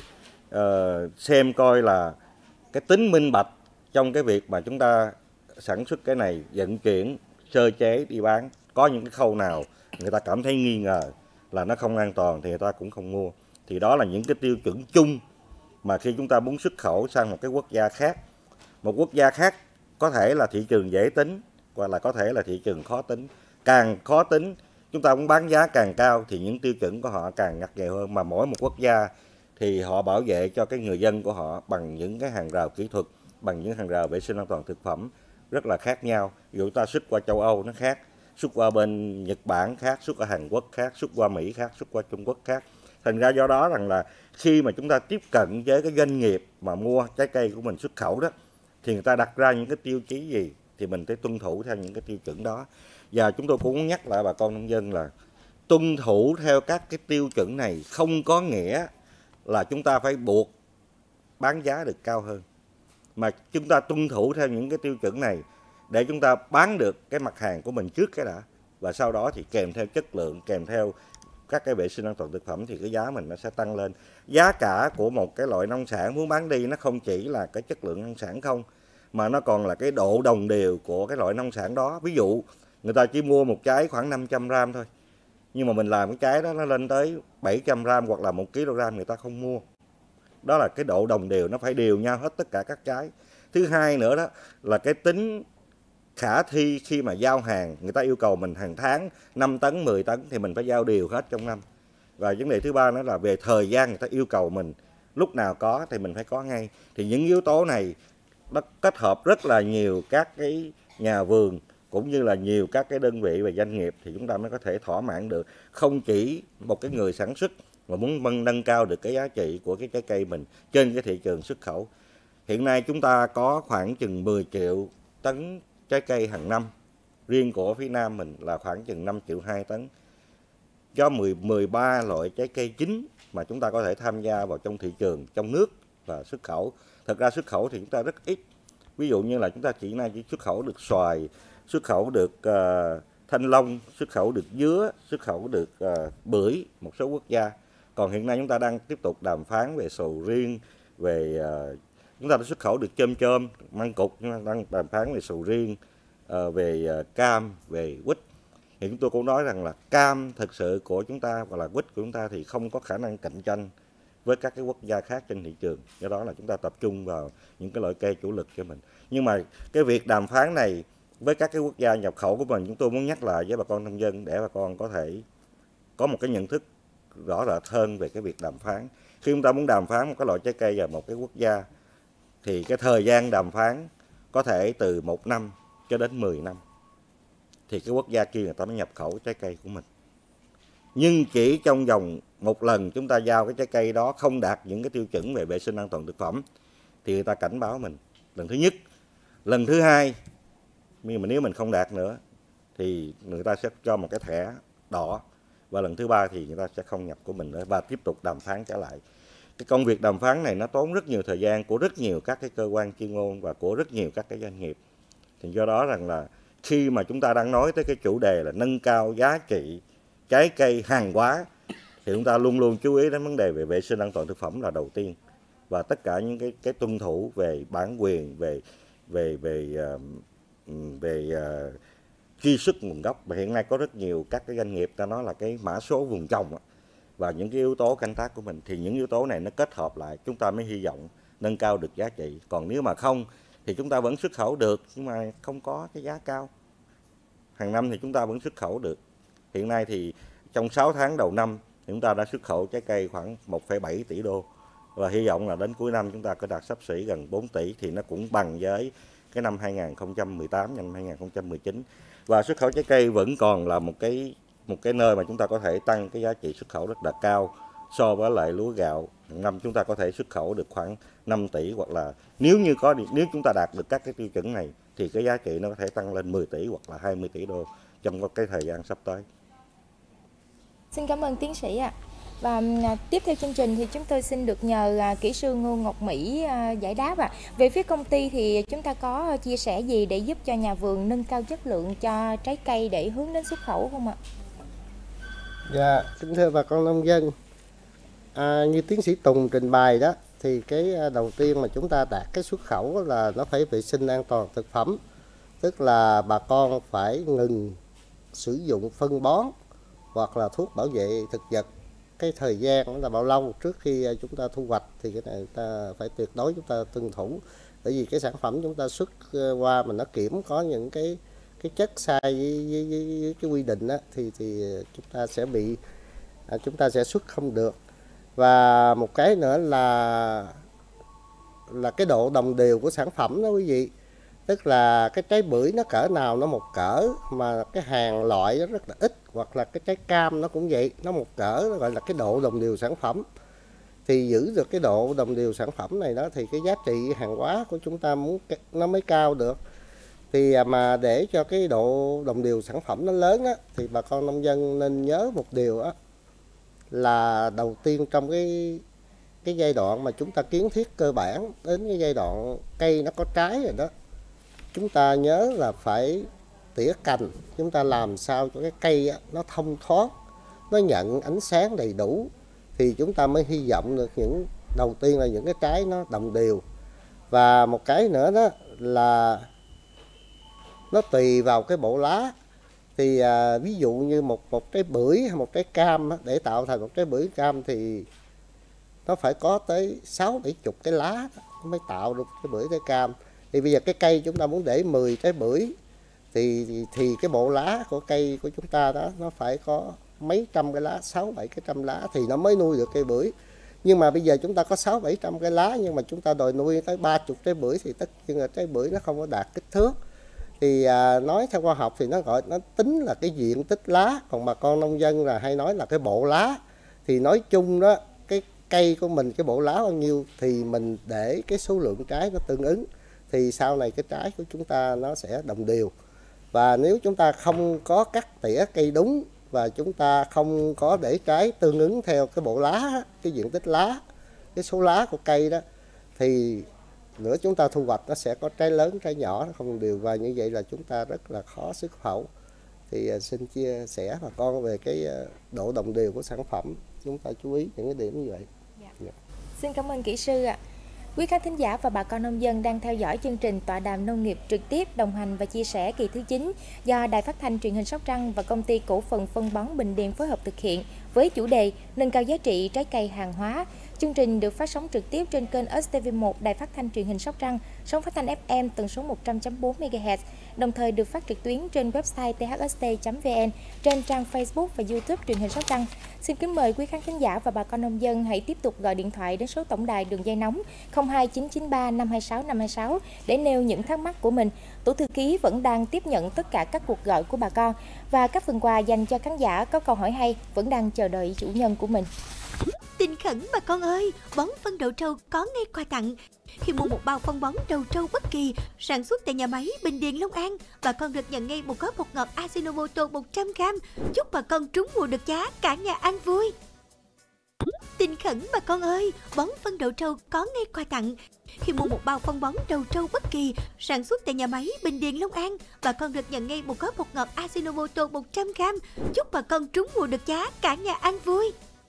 uh, xem coi là cái tính minh bạch trong cái việc mà chúng ta sản xuất cái này, vận chuyển, sơ chế đi bán, có những cái khâu nào người ta cảm thấy nghi ngờ là nó không an toàn thì người ta cũng không mua. Thì đó là những cái tiêu chuẩn chung mà khi chúng ta muốn xuất khẩu sang một cái quốc gia khác, một quốc gia khác có thể là thị trường dễ tính hoặc là có thể là thị trường khó tính. Càng khó tính, chúng ta muốn bán giá càng cao thì những tiêu chuẩn của họ càng ngặt nghèo hơn. Mà mỗi một quốc gia thì họ bảo vệ cho cái người dân của họ bằng những cái hàng rào kỹ thuật, bằng những hàng rào vệ sinh an toàn thực phẩm rất là khác nhau. Ví dụ ta xuất qua châu Âu nó khác, xuất qua bên Nhật Bản khác, xuất qua Hàn Quốc khác, xuất qua Mỹ khác, xuất qua Trung Quốc khác. Thành ra do đó rằng là khi mà chúng ta tiếp cận với cái doanh nghiệp mà mua trái cây của mình xuất khẩu đó, thì người ta đặt ra những cái tiêu chí gì thì mình phải tuân thủ theo những cái tiêu chuẩn đó. Và chúng tôi cũng muốn nhắc lại bà con nông dân là tuân thủ theo các cái tiêu chuẩn này không có nghĩa là chúng ta phải buộc bán giá được cao hơn, mà chúng ta tuân thủ theo những cái tiêu chuẩn này để chúng ta bán được cái mặt hàng của mình trước cái đã, và sau đó thì kèm theo chất lượng, kèm theo các cái vệ sinh an toàn thực phẩm thì cái giá mình nó sẽ tăng lên. Giá cả của một cái loại nông sản muốn bán đi nó không chỉ là cái chất lượng nông sản không, mà nó còn là cái độ đồng đều của cái loại nông sản đó. Ví dụ người ta chỉ mua một trái khoảng năm trăm gram thôi, nhưng mà mình làm cái trái đó nó lên tới bảy trăm gram hoặc là một ki lô gam, người ta không mua. Đó là cái độ đồng đều, nó phải đều nhau hết tất cả các trái. Thứ hai nữa đó là cái tính khả thi khi mà giao hàng. Người ta yêu cầu mình hàng tháng năm tấn, mười tấn thì mình phải giao đều hết trong năm. Và vấn đề thứ ba nữa là về thời gian, người ta yêu cầu mình lúc nào có thì mình phải có ngay. Thì những yếu tố này nó kết hợp rất là nhiều các cái nhà vườn cũng như là nhiều các cái đơn vị và doanh nghiệp thì chúng ta mới có thể thỏa mãn được. Không chỉ một cái người sản xuất mà muốn nâng cao được cái giá trị của cái trái cây mình trên cái thị trường xuất khẩu. Hiện nay chúng ta có khoảng chừng mười triệu tấn trái cây hàng năm. Riêng của phía Nam mình là khoảng chừng năm triệu hai tấn. Cho mười ba loại trái cây chính mà chúng ta có thể tham gia vào trong thị trường trong nước và xuất khẩu. Thật ra xuất khẩu thì chúng ta rất ít. Ví dụ như là chúng ta chỉ nay chỉ xuất khẩu được xoài, xuất khẩu được uh, thanh long, xuất khẩu được dứa, xuất khẩu được uh, bưởi một số quốc gia. Còn hiện nay chúng ta đang tiếp tục đàm phán về sầu riêng, về uh, chúng ta đã xuất khẩu được chôm chôm, măng cụt, chúng ta đang đàm phán về sầu riêng, uh, về uh, cam, về quýt. Thì chúng tôi cũng nói rằng là cam thực sự của chúng ta và là quýt của chúng ta thì không có khả năng cạnh tranh với các cái quốc gia khác trên thị trường. Do đó là chúng ta tập trung vào những cái loại cây chủ lực cho mình. Nhưng mà cái việc đàm phán này với các cái quốc gia nhập khẩu của mình, chúng tôi muốn nhắc lại với bà con nông dân để bà con có thể có một cái nhận thức rõ rệt hơn về cái việc đàm phán. Khi chúng ta muốn đàm phán một cái loại trái cây vào một cái quốc gia thì cái thời gian đàm phán có thể từ một năm cho đến mười năm. Thì cái quốc gia kia người ta mới nhập khẩu trái cây của mình. Nhưng chỉ trong vòng một lần chúng ta giao cái trái cây đó không đạt những cái tiêu chuẩn về vệ sinh an toàn thực phẩm thì người ta cảnh báo mình lần thứ nhất. Lần thứ hai, nhưng mà nếu mình không đạt nữa thì người ta sẽ cho một cái thẻ đỏ. Và lần thứ ba thì người ta sẽ không nhập của mình nữa và tiếp tục đàm phán trở lại. Cái công việc đàm phán này nó tốn rất nhiều thời gian của rất nhiều các cái cơ quan chuyên môn và của rất nhiều các cái doanh nghiệp. Thì do đó rằng là khi mà chúng ta đang nói tới cái chủ đề là nâng cao giá trị trái cây hàng hóa thì chúng ta luôn luôn chú ý đến vấn đề về vệ sinh an toàn thực phẩm là đầu tiên, và tất cả những cái cái tuân thủ về bản quyền, về về về uh, về uh, truy xuất nguồn gốc. Và hiện nay có rất nhiều các cái doanh nghiệp ta nói là cái mã số vùng trồng và những cái yếu tố canh tác của mình, thì những yếu tố này nó kết hợp lại chúng ta mới hy vọng nâng cao được giá trị. Còn nếu mà không thì chúng ta vẫn xuất khẩu được nhưng mà không có cái giá cao. Hàng năm thì chúng ta vẫn xuất khẩu được. Hiện nay thì trong sáu tháng đầu năm thì chúng ta đã xuất khẩu trái cây khoảng một phẩy bảy tỷ đô. Và hy vọng là đến cuối năm chúng ta có đạt xấp xỉ gần bốn tỷ, thì nó cũng bằng với cái năm hai nghìn không trăm mười tám, năm hai nghìn không trăm mười chín. Và xuất khẩu trái cây vẫn còn là một cái một cái nơi mà chúng ta có thể tăng cái giá trị xuất khẩu rất là cao so với lại lúa gạo. Năm chúng ta có thể xuất khẩu được khoảng năm tỷ, hoặc là nếu như có nếu chúng ta đạt được các cái tiêu chuẩn này thì cái giá trị nó có thể tăng lên mười tỷ hoặc là hai mươi tỷ đô trong cái thời gian sắp tới. Xin cảm ơn tiến sĩ ạ. Và tiếp theo chương trình thì chúng tôi xin được nhờ kỹ sư Ngô Ngọc Mỹ giải đáp ạ. Về phía công ty thì chúng ta có chia sẻ gì để giúp cho nhà vườn nâng cao chất lượng cho trái cây để hướng đến xuất khẩu không ạ? Dạ, kính thưa bà con nông dân, à, như tiến sĩ Tùng trình bày đó, thì cái đầu tiên mà chúng ta đạt cái xuất khẩu là nó phải vệ sinh an toàn thực phẩm, tức là bà con phải ngừng sử dụng phân bón hoặc là thuốc bảo vệ thực vật. Cái thời gian là bao lâu trước khi chúng ta thu hoạch thì cái này ta phải tuyệt đối chúng ta tuân thủ, bởi vì cái sản phẩm chúng ta xuất qua mà nó kiểm có những cái cái chất sai với, với, với, với cái quy định đó, thì thì chúng ta sẽ bị à, chúng ta sẽ xuất không được. Và một cái nữa là là cái độ đồng đều của sản phẩm đó quý vị, tức là cái trái bưởi nó cỡ nào nó một cỡ, mà cái hàng loại nó rất là ít, hoặc là cái trái cam nó cũng vậy, nó một cỡ, nó gọi là cái độ đồng đều sản phẩm. Thì giữ được cái độ đồng đều sản phẩm này đó thì cái giá trị hàng hóa của chúng ta muốn nó mới cao được. Thì mà để cho cái độ đồng đều sản phẩm nó lớn á, thì bà con nông dân nên nhớ một điều á, là đầu tiên trong cái cái giai đoạn mà chúng ta kiến thiết cơ bản đến cái giai đoạn cây nó có trái rồi đó, chúng ta nhớ là phải tỉa cành, chúng ta làm sao cho cái cây á, nó thông thoáng, nó nhận ánh sáng đầy đủ, thì chúng ta mới hy vọng được những đầu tiên là những cái trái nó đồng đều. Và một cái nữa đó là nó tùy vào cái bộ lá. Thì à, ví dụ như một một trái bưởi hay một trái cam á, để tạo thành một trái bưởi cam thì nó phải có tới sáu bảy chục cái lá nó mới tạo được cái bưởi trái cam. Thì bây giờ cái cây chúng ta muốn để mười trái bưởi thì, thì thì cái bộ lá của cây của chúng ta đó nó phải có mấy trăm cái lá, sáu bảy cái trăm lá thì nó mới nuôi được cây bưởi. Nhưng mà bây giờ chúng ta có sáu bảy trăm cái lá nhưng mà chúng ta đòi nuôi tới ba chục trái bưởi thì tất nhiên là trái bưởi nó không có đạt kích thước. Thì à, nói theo khoa học thì nó gọi nó tính là cái diện tích lá, còn bà con nông dân là hay nói là cái bộ lá. Thì nói chung đó, cái cây của mình cái bộ lá bao nhiêu thì mình để cái số lượng trái nó tương ứng, thì sau này cái trái của chúng ta nó sẽ đồng đều. Và nếu chúng ta không có cắt tỉa cây đúng và chúng ta không có để trái tương ứng theo cái bộ lá, cái diện tích lá, cái số lá của cây đó, thì nữa chúng ta thu hoạch nó sẽ có trái lớn, trái nhỏ, nó không đều, và như vậy là chúng ta rất là khó xuất khẩu. Thì uh, xin chia sẻ bà con về cái uh, độ đồng đều của sản phẩm, chúng ta chú ý những cái điểm như vậy. Dạ. Dạ. Xin cảm ơn kỹ sư ạ. Quý khán thính giả và bà con nông dân đang theo dõi chương trình tọa đàm nông nghiệp trực tiếp đồng hành và chia sẻ kỳ thứ chín do Đài Phát thanh Truyền hình Sóc Trăng và Công ty Cổ phần Phân bón Bình Điền phối hợp thực hiện với chủ đề nâng cao giá trị trái cây hàng hóa. Chương trình được phát sóng trực tiếp trên kênh ét tê vê một Đài Phát thanh Truyền hình Sóc Trăng, sóng phát thanh ép em tần số một trăm chấm bốn mê ga héc, đồng thời được phát trực tuyến trên website t h s t chấm v n, trên trang Facebook và YouTube Truyền hình Sóc Trăng. Xin kính mời quý khán thính giả và bà con nông dân hãy tiếp tục gọi điện thoại đến số tổng đài đường dây nóng không hai chín chín ba năm hai sáu năm hai sáu để nêu những thắc mắc của mình. Tổ thư ký vẫn đang tiếp nhận tất cả các cuộc gọi của bà con, và các phần quà dành cho khán giả có câu hỏi hay vẫn đang chờ đợi chủ nhân của mình. Tin khẩn bà con ơi, bón phân đậu trâu có ngay quà tặng. Khi mua một bao phân bón đậu trâu bất kỳ sản xuất tại nhà máy Bình Điền Long An, bà con được nhận ngay một gói bột ngọt Ajinomoto một trăm gam. Chúc bà con trúng mùa được giá, cả nhà ăn vui. Tin khẩn bà con ơi, bón phân đậu trâu có ngay quà tặng. Khi mua một bao phân bón đậu trâu bất kỳ sản xuất tại nhà máy Bình Điền Long An, bà con được nhận ngay một gói bột ngọt Ajinomoto một trăm gam. Chúc bà con trúng mùa được giá, cả nhà ăn vui.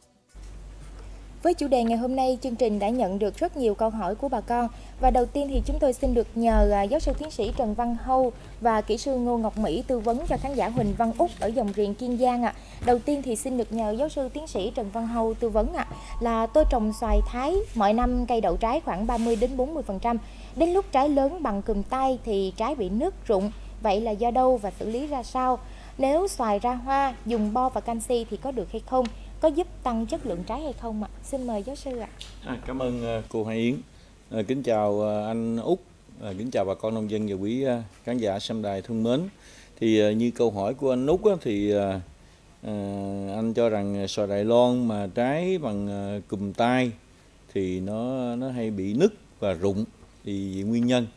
Với chủ đề ngày hôm nay, chương trình đã nhận được rất nhiều câu hỏi của bà con. Và đầu tiên thì chúng tôi xin được nhờ giáo sư tiến sĩ Trần Văn Hâu và kỹ sư Ngô Ngọc Mỹ tư vấn cho khán giả Huỳnh Văn Úc ở dòng riềng Kiên Giang ạ. Đầu tiên thì xin được nhờ giáo sư tiến sĩ Trần Văn Hâu tư vấn ạ, là tôi trồng xoài Thái, mọi năm cây đậu trái khoảng ba mươi đến bốn mươi phần trăm. Đến lúc trái lớn bằng cùm tay thì trái bị nứt rụng. Vậy là do đâu và xử lý ra sao? Nếu xoài ra hoa, dùng bo và canxi thì có được hay không? Có giúp tăng chất lượng trái hay không ạ? Xin mời giáo sư ạ. À, cảm ơn cô Hải Yến. À, kính chào anh Úc, à, kính chào bà con nông dân và quý khán giả xem đài thân mến. Thì à, như câu hỏi của anh Úc á, thì à, à, anh cho rằng xoài Đài Loan mà trái bằng à, cùm tay thì nó nó hay bị nứt và rụng, thì nguyên nhân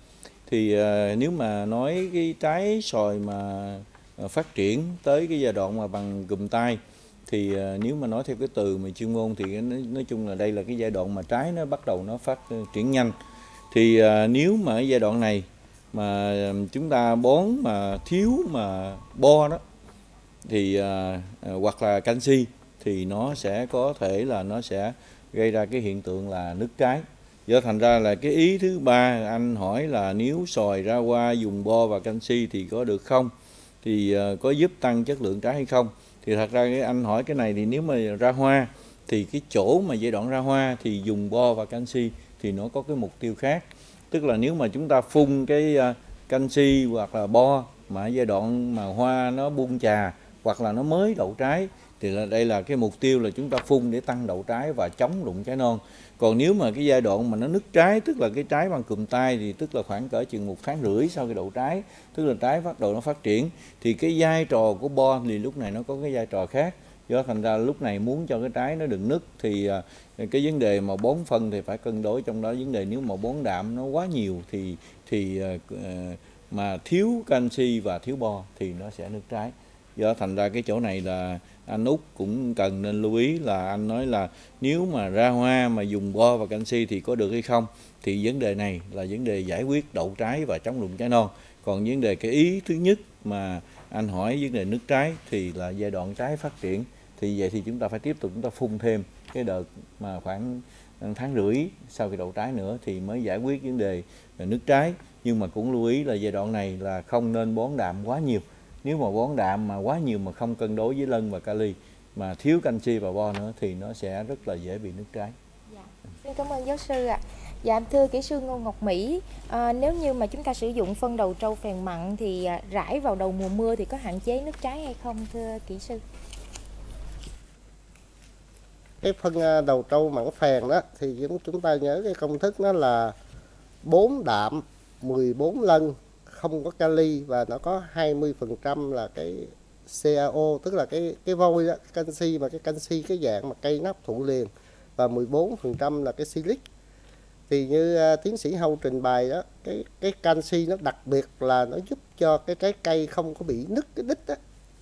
Thì à, nếu mà nói cái trái xoài mà à, phát triển tới cái giai đoạn mà bằng cụm tai, thì à, nếu mà nói theo cái từ mà chuyên môn thì nói, nói chung là đây là cái giai đoạn mà trái nó bắt đầu nó phát triển nhanh. Thì à, nếu mà ở giai đoạn này mà chúng ta bón mà thiếu mà bo đó, thì à, à, hoặc là canxi, thì nó sẽ có thể là nó sẽ gây ra cái hiện tượng là nứt trái. Do thành ra là cái ý thứ ba anh hỏi là nếu xoài ra hoa dùng bo và canxi thì có được không, thì uh, có giúp tăng chất lượng trái hay không. Thì thật ra cái anh hỏi cái này thì nếu mà ra hoa thì cái chỗ mà giai đoạn ra hoa thì dùng bo và canxi thì nó có cái mục tiêu khác. Tức là nếu mà chúng ta phun cái uh, canxi hoặc là bo mà giai đoạn mà hoa nó buông trà hoặc là nó mới đậu trái, thì là đây là cái mục tiêu là chúng ta phun để tăng đậu trái và chống rụng trái non. Còn nếu mà cái giai đoạn mà nó nứt trái, tức là cái trái bằng cụm tai, thì tức là khoảng cỡ chừng một tháng rưỡi sau khi đậu trái, tức là trái bắt đầu nó phát triển, thì cái vai trò của bo thì lúc này nó có cái vai trò khác. Do thành ra lúc này muốn cho cái trái nó đừng nứt thì cái vấn đề mà bón phân thì phải cân đối trong đó. Vấn đề nếu mà bón đạm nó quá nhiều thì thì mà thiếu canxi và thiếu bo thì nó sẽ nứt trái. Do thành ra cái chỗ này là anh Út cũng cần nên lưu ý, là anh nói là nếu mà ra hoa mà dùng bo và canxi thì có được hay không, thì vấn đề này là vấn đề giải quyết đậu trái và chống rụng trái non. Còn vấn đề cái ý thứ nhất mà anh hỏi vấn đề nứt trái thì là giai đoạn trái phát triển, thì vậy thì chúng ta phải tiếp tục chúng ta phun thêm cái đợt mà khoảng tháng rưỡi sau khi đậu trái nữa thì mới giải quyết vấn đề nứt trái. Nhưng mà cũng lưu ý là giai đoạn này là không nên bón đạm quá nhiều. Nếu mà bón đạm mà quá nhiều mà không cân đối với lân và kali, mà thiếu canxi và bo nữa thì nó sẽ rất là dễ bị nứt trái. Dạ. Xin cảm ơn giáo sư ạ. À. Dạ thưa kỹ sư Ngô Ngọc Mỹ, à, nếu như mà chúng ta sử dụng phân đầu trâu phèn mặn thì à, rải vào đầu mùa mưa thì có hạn chế nứt trái hay không thưa kỹ sư? Cái phân đầu trâu mặn phèn đó thì chúng ta nhớ cái công thức nó là bốn đạm, mười bốn lân, không có kali và nó có hai mươi phần trăm là cái xê a o, tức là cái cái vôi đó, cái canxi, mà cái canxi cái dạng mà cây nắp thụ liền, và mười bốn phần trăm là cái silic. Thì như uh, tiến sĩ Hâu trình bày đó, cái cái canxi nó đặc biệt là nó giúp cho cái trái cây không có bị nứt cái đít đó.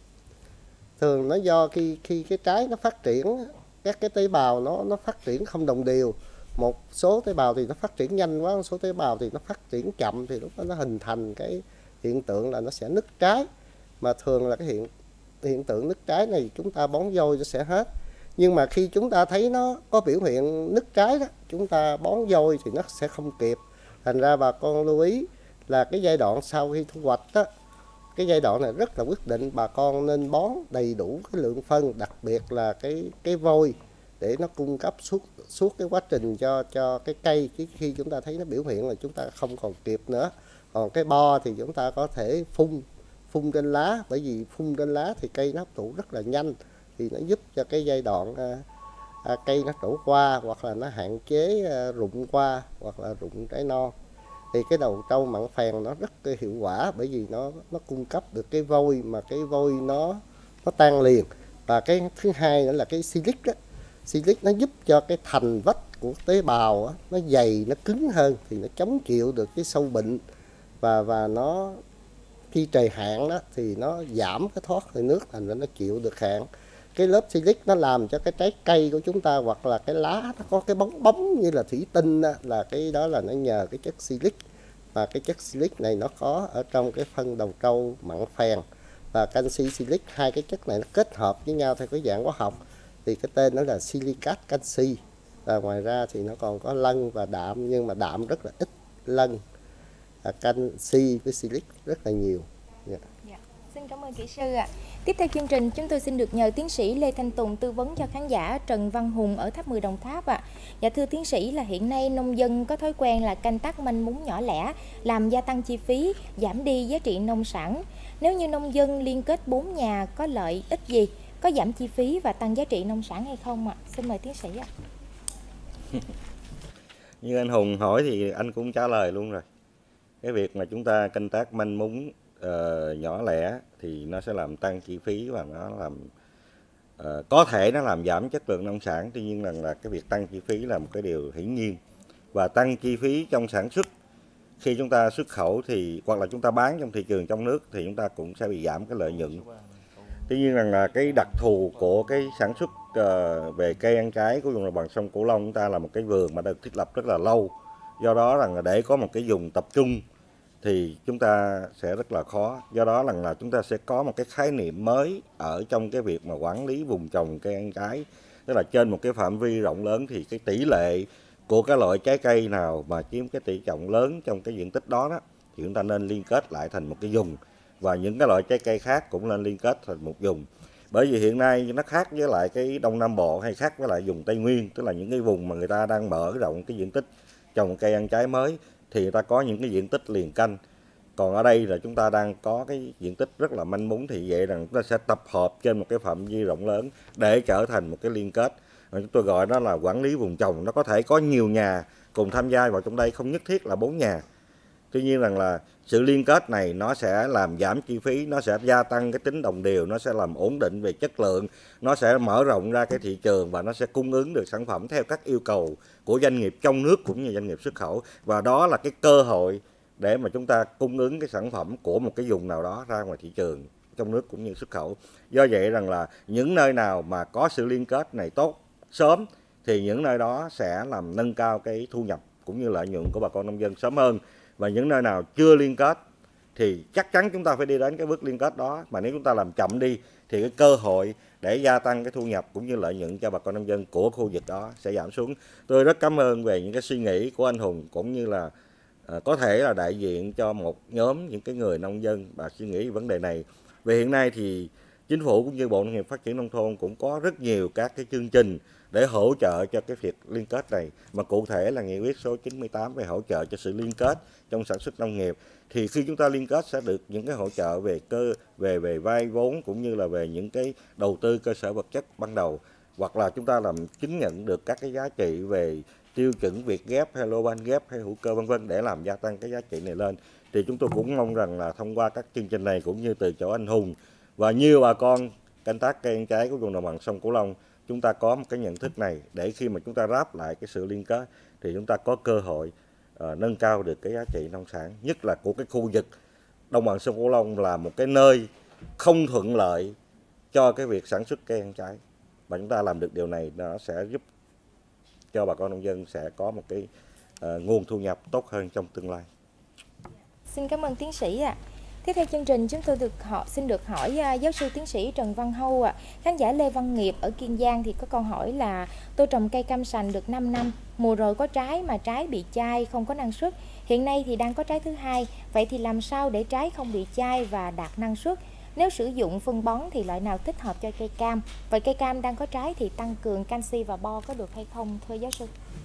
Thường nó do khi khi cái trái nó phát triển, các cái tế bào nó nó phát triển không đồng đều. Một số tế bào thì nó phát triển nhanh quá, một số tế bào thì nó phát triển chậm, thì lúc đó nó hình thành cái hiện tượng là nó sẽ nứt trái. Mà thường là cái hiện hiện tượng nứt trái này chúng ta bón vôi nó sẽ hết. Nhưng mà khi chúng ta thấy nó có biểu hiện nứt trái đó, chúng ta bón vôi thì nó sẽ không kịp. Thành ra bà con lưu ý là cái giai đoạn sau khi thu hoạch đó, cái giai đoạn này rất là quyết định, bà con nên bón đầy đủ cái lượng phân, đặc biệt là cái cái vôi, để nó cung cấp suốt suốt cái quá trình cho cho cái cây. Chứ khi chúng ta thấy nó biểu hiện là chúng ta không còn kịp nữa. Còn cái bo thì chúng ta có thể phun phun trên lá, bởi vì phun trên lá thì cây nó hấp thụ rất là nhanh, thì nó giúp cho cái giai đoạn à, à, cây nó trổ qua, hoặc là nó hạn chế à, rụng qua, hoặc là rụng trái non. Thì cái đầu trâu mặn phèn nó rất hiệu quả, bởi vì nó nó cung cấp được cái vôi, mà cái vôi nó nó tan liền. Và cái thứ hai nữa là cái silic đó. Silic nó giúp cho cái thành vách của tế bào đó, nó dày, nó cứng hơn, thì nó chống chịu được cái sâu bệnh, và và nó khi trời hạn đó thì nó giảm cái thoát hơi nước, thành ra nó chịu được hạn. Cái lớp silic nó làm cho cái trái cây của chúng ta, hoặc là cái lá nó có cái bóng bóng như là thủy tinh đó, là cái đó là nó nhờ cái chất silic. Và cái chất silic này nó có ở trong cái phân đầu trâu mặn phèn và canxi silic, hai cái chất này nó kết hợp với nhau theo cái dạng hóa học, thì cái tên nó là silicat canxi. Và ngoài ra thì nó còn có lân và đạm, nhưng mà đạm rất là ít, lân, à, canxi với silic rất là nhiều. Yeah. Yeah. Xin cảm ơn kỹ sư ạ. À. Tiếp theo chương trình, chúng tôi xin được nhờ tiến sĩ Lê Thanh Tùng tư vấn cho khán giả Trần Văn Hùng ở Tháp Mười Đồng Tháp ạ. À. Dạ thưa tiến sĩ, là hiện nay nông dân có thói quen là canh tác manh mún nhỏ lẻ, làm gia tăng chi phí, giảm đi giá trị nông sản. Nếu như nông dân liên kết bốn nhà có lợi ích gì? Có giảm chi phí và tăng giá trị nông sản hay không ạ? À? Xin mời tiến sĩ ạ. À. Như anh Hùng hỏi thì anh cũng trả lời luôn rồi. Cái việc mà chúng ta canh tác manh mún uh, nhỏ lẻ thì nó sẽ làm tăng chi phí, và nó làm uh, có thể nó làm giảm chất lượng nông sản. Tuy nhiên là, là cái việc tăng chi phí là một cái điều hiển nhiên, và tăng chi phí trong sản xuất khi chúng ta xuất khẩu thì hoặc là chúng ta bán trong thị trường trong nước thì chúng ta cũng sẽ bị giảm cái lợi nhuận. Tuy nhiên rằng là cái đặc thù của cái sản xuất uh, về cây ăn trái của vùng đồng bằng sông Cửu Long chúng ta là một cái vườn mà được thiết lập rất là lâu. Do đó rằng là để có một cái vùng tập trung thì chúng ta sẽ rất là khó. Do đó rằng là chúng ta sẽ có một cái khái niệm mới ở trong cái việc mà quản lý vùng trồng cây ăn trái. Tức là trên một cái phạm vi rộng lớn thì cái tỷ lệ của các loại trái cây nào mà chiếm cái tỷ trọng lớn trong cái diện tích đó, đó thì chúng ta nên liên kết lại thành một cái vùng, và những cái loại trái cây khác cũng nên liên kết thành một vùng. Bởi vì hiện nay nó khác với lại cái Đông Nam Bộ hay khác với lại vùng Tây Nguyên, tức là những cái vùng mà người ta đang mở rộng cái diện tích trồng cây ăn trái mới thì người ta có những cái diện tích liền canh. Còn ở đây là chúng ta đang có cái diện tích rất là manh mún, thì vậy rằng chúng ta sẽ tập hợp trên một cái phạm vi rộng lớn để trở thành một cái liên kết. Chúng tôi gọi đó là quản lý vùng trồng. Nó có thể có nhiều nhà cùng tham gia vào trong đây, không nhất thiết là bốn nhà. Tuy nhiên rằng là sự liên kết này nó sẽ làm giảm chi phí, nó sẽ gia tăng cái tính đồng đều, nó sẽ làm ổn định về chất lượng, nó sẽ mở rộng ra cái thị trường và nó sẽ cung ứng được sản phẩm theo các yêu cầu của doanh nghiệp trong nước cũng như doanh nghiệp xuất khẩu. Và đó là cái cơ hội để mà chúng ta cung ứng cái sản phẩm của một cái vùng nào đó ra ngoài thị trường trong nước cũng như xuất khẩu. Do vậy rằng là những nơi nào mà có sự liên kết này tốt sớm thì những nơi đó sẽ làm nâng cao cái thu nhập cũng như lợi nhuận của bà con nông dân sớm hơn. Và những nơi nào chưa liên kết thì chắc chắn chúng ta phải đi đến cái bước liên kết đó. Mà nếu chúng ta làm chậm đi thì cái cơ hội để gia tăng cái thu nhập cũng như lợi nhuận cho bà con nông dân của khu vực đó sẽ giảm xuống. Tôi rất cảm ơn về những cái suy nghĩ của anh Hùng, cũng như là à, có thể là đại diện cho một nhóm những cái người nông dân và suy nghĩ về vấn đề này. Về hiện nay thì Chính phủ cũng như Bộ Nông nghiệp Phát triển Nông thôn cũng có rất nhiều các cái chương trình để hỗ trợ cho cái việc liên kết này, mà cụ thể là nghị quyết số chín mươi tám về hỗ trợ cho sự liên kết trong sản xuất nông nghiệp. Thì khi chúng ta liên kết sẽ được những cái hỗ trợ về cơ về về vay vốn cũng như là về những cái đầu tư cơ sở vật chất ban đầu, hoặc là chúng ta làm chứng nhận được các cái giá trị về tiêu chuẩn Việt Ghép hay Global Ghép hay hữu cơ vân vân để làm gia tăng cái giá trị này lên. Thì chúng tôi cũng mong rằng là thông qua các chương trình này cũng như từ chỗ anh Hùng và nhiều bà con canh tác cây ăn trái của vùng đồng bằng sông Cửu Long, chúng ta có một cái nhận thức này để khi mà chúng ta ráp lại cái sự liên kết thì chúng ta có cơ hội uh, nâng cao được cái giá trị nông sản, nhất là của cái khu vực đồng bằng sông Cửu Long là một cái nơi không thuận lợi cho cái việc sản xuất cây ăn trái. Và chúng ta làm được điều này nó sẽ giúp cho bà con nông dân sẽ có một cái uh, nguồn thu nhập tốt hơn trong tương lai. Xin cảm ơn tiến sĩ ạ. À. Tiếp theo chương trình, chúng tôi được họ xin được hỏi uh, giáo sư tiến sĩ Trần Văn Hâu ạ. À. Khán giả Lê Văn Nghiệp ở Kiên Giang thì có câu hỏi là tôi trồng cây cam sành được năm năm, mùa rồi có trái mà trái bị chai, không có năng suất. Hiện nay thì đang có trái thứ hai, vậy thì làm sao để trái không bị chai và đạt năng suất? Nếu sử dụng phân bón thì loại nào thích hợp cho cây cam? Vậy cây cam đang có trái thì tăng cường canxi và bo có được hay không, thưa giáo sư?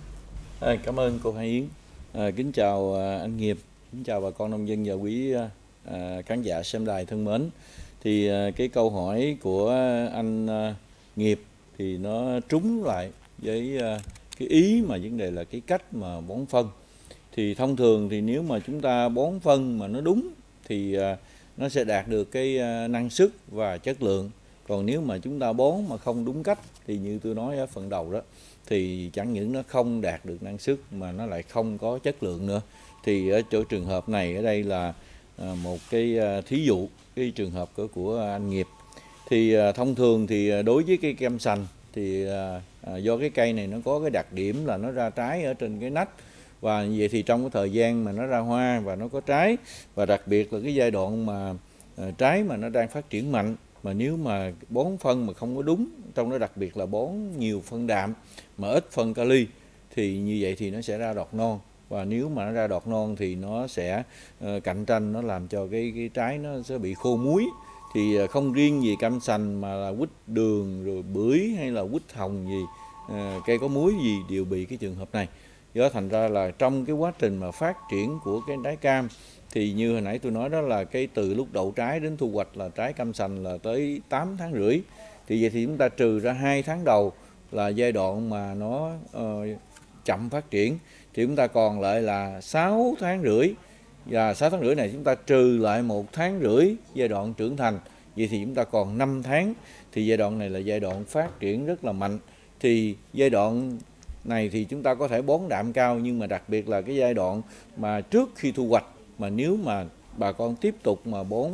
À, cảm ơn cô Hải Yến. À, kính chào à, anh Nghiệp, kính chào bà con nông dân và quý à, khán giả xem đài thân mến. Thì à, cái câu hỏi của anh à, Nghiệp thì nó trúng lại với à, cái ý mà vấn đề là cái cách mà bón phân. Thì thông thường thì nếu mà chúng ta bón phân mà nó đúng thì à, nó sẽ đạt được cái à, năng suất và chất lượng. Còn nếu mà chúng ta bón mà không đúng cách thì như tôi nói ở phần đầu đó, thì chẳng những nó không đạt được năng suất mà nó lại không có chất lượng nữa. Thì ở chỗ trường hợp này ở đây là à, một cái à, thí dụ cái trường hợp của, của anh Nghiệp. Thì à, thông thường thì đối với cây cam sành thì à, à, do cái cây này nó có cái đặc điểm là nó ra trái ở trên cái nách, và như vậy thì trong cái thời gian mà nó ra hoa và nó có trái, và đặc biệt là cái giai đoạn mà à, trái mà nó đang phát triển mạnh, mà nếu mà bón phân mà không có đúng, trong đó đặc biệt là bón nhiều phân đạm mà ít phân kali, thì như vậy thì nó sẽ ra đọt non. Và nếu mà nó ra đọt non thì nó sẽ uh, cạnh tranh, nó làm cho cái, cái trái nó sẽ bị khô muối. Thì uh, không riêng gì cam sành mà là quýt đường rồi bưởi hay là quýt hồng gì, uh, cây có muối gì đều bị cái trường hợp này. Do thành ra là trong cái quá trình mà phát triển của cái trái cam thì như hồi nãy tôi nói đó là cái từ lúc đậu trái đến thu hoạch là trái cam sành là tới tám tháng rưỡi. Thì vậy thì chúng ta trừ ra hai tháng đầu là giai đoạn mà nó uh, chậm phát triển, thì chúng ta còn lại là sáu tháng rưỡi. Và sáu tháng rưỡi này chúng ta trừ lại một tháng rưỡi giai đoạn trưởng thành, vậy thì chúng ta còn năm tháng. Thì giai đoạn này là giai đoạn phát triển rất là mạnh. Thì giai đoạn này thì chúng ta có thể bón đạm cao, nhưng mà đặc biệt là cái giai đoạn mà trước khi thu hoạch, mà nếu mà bà con tiếp tục mà bón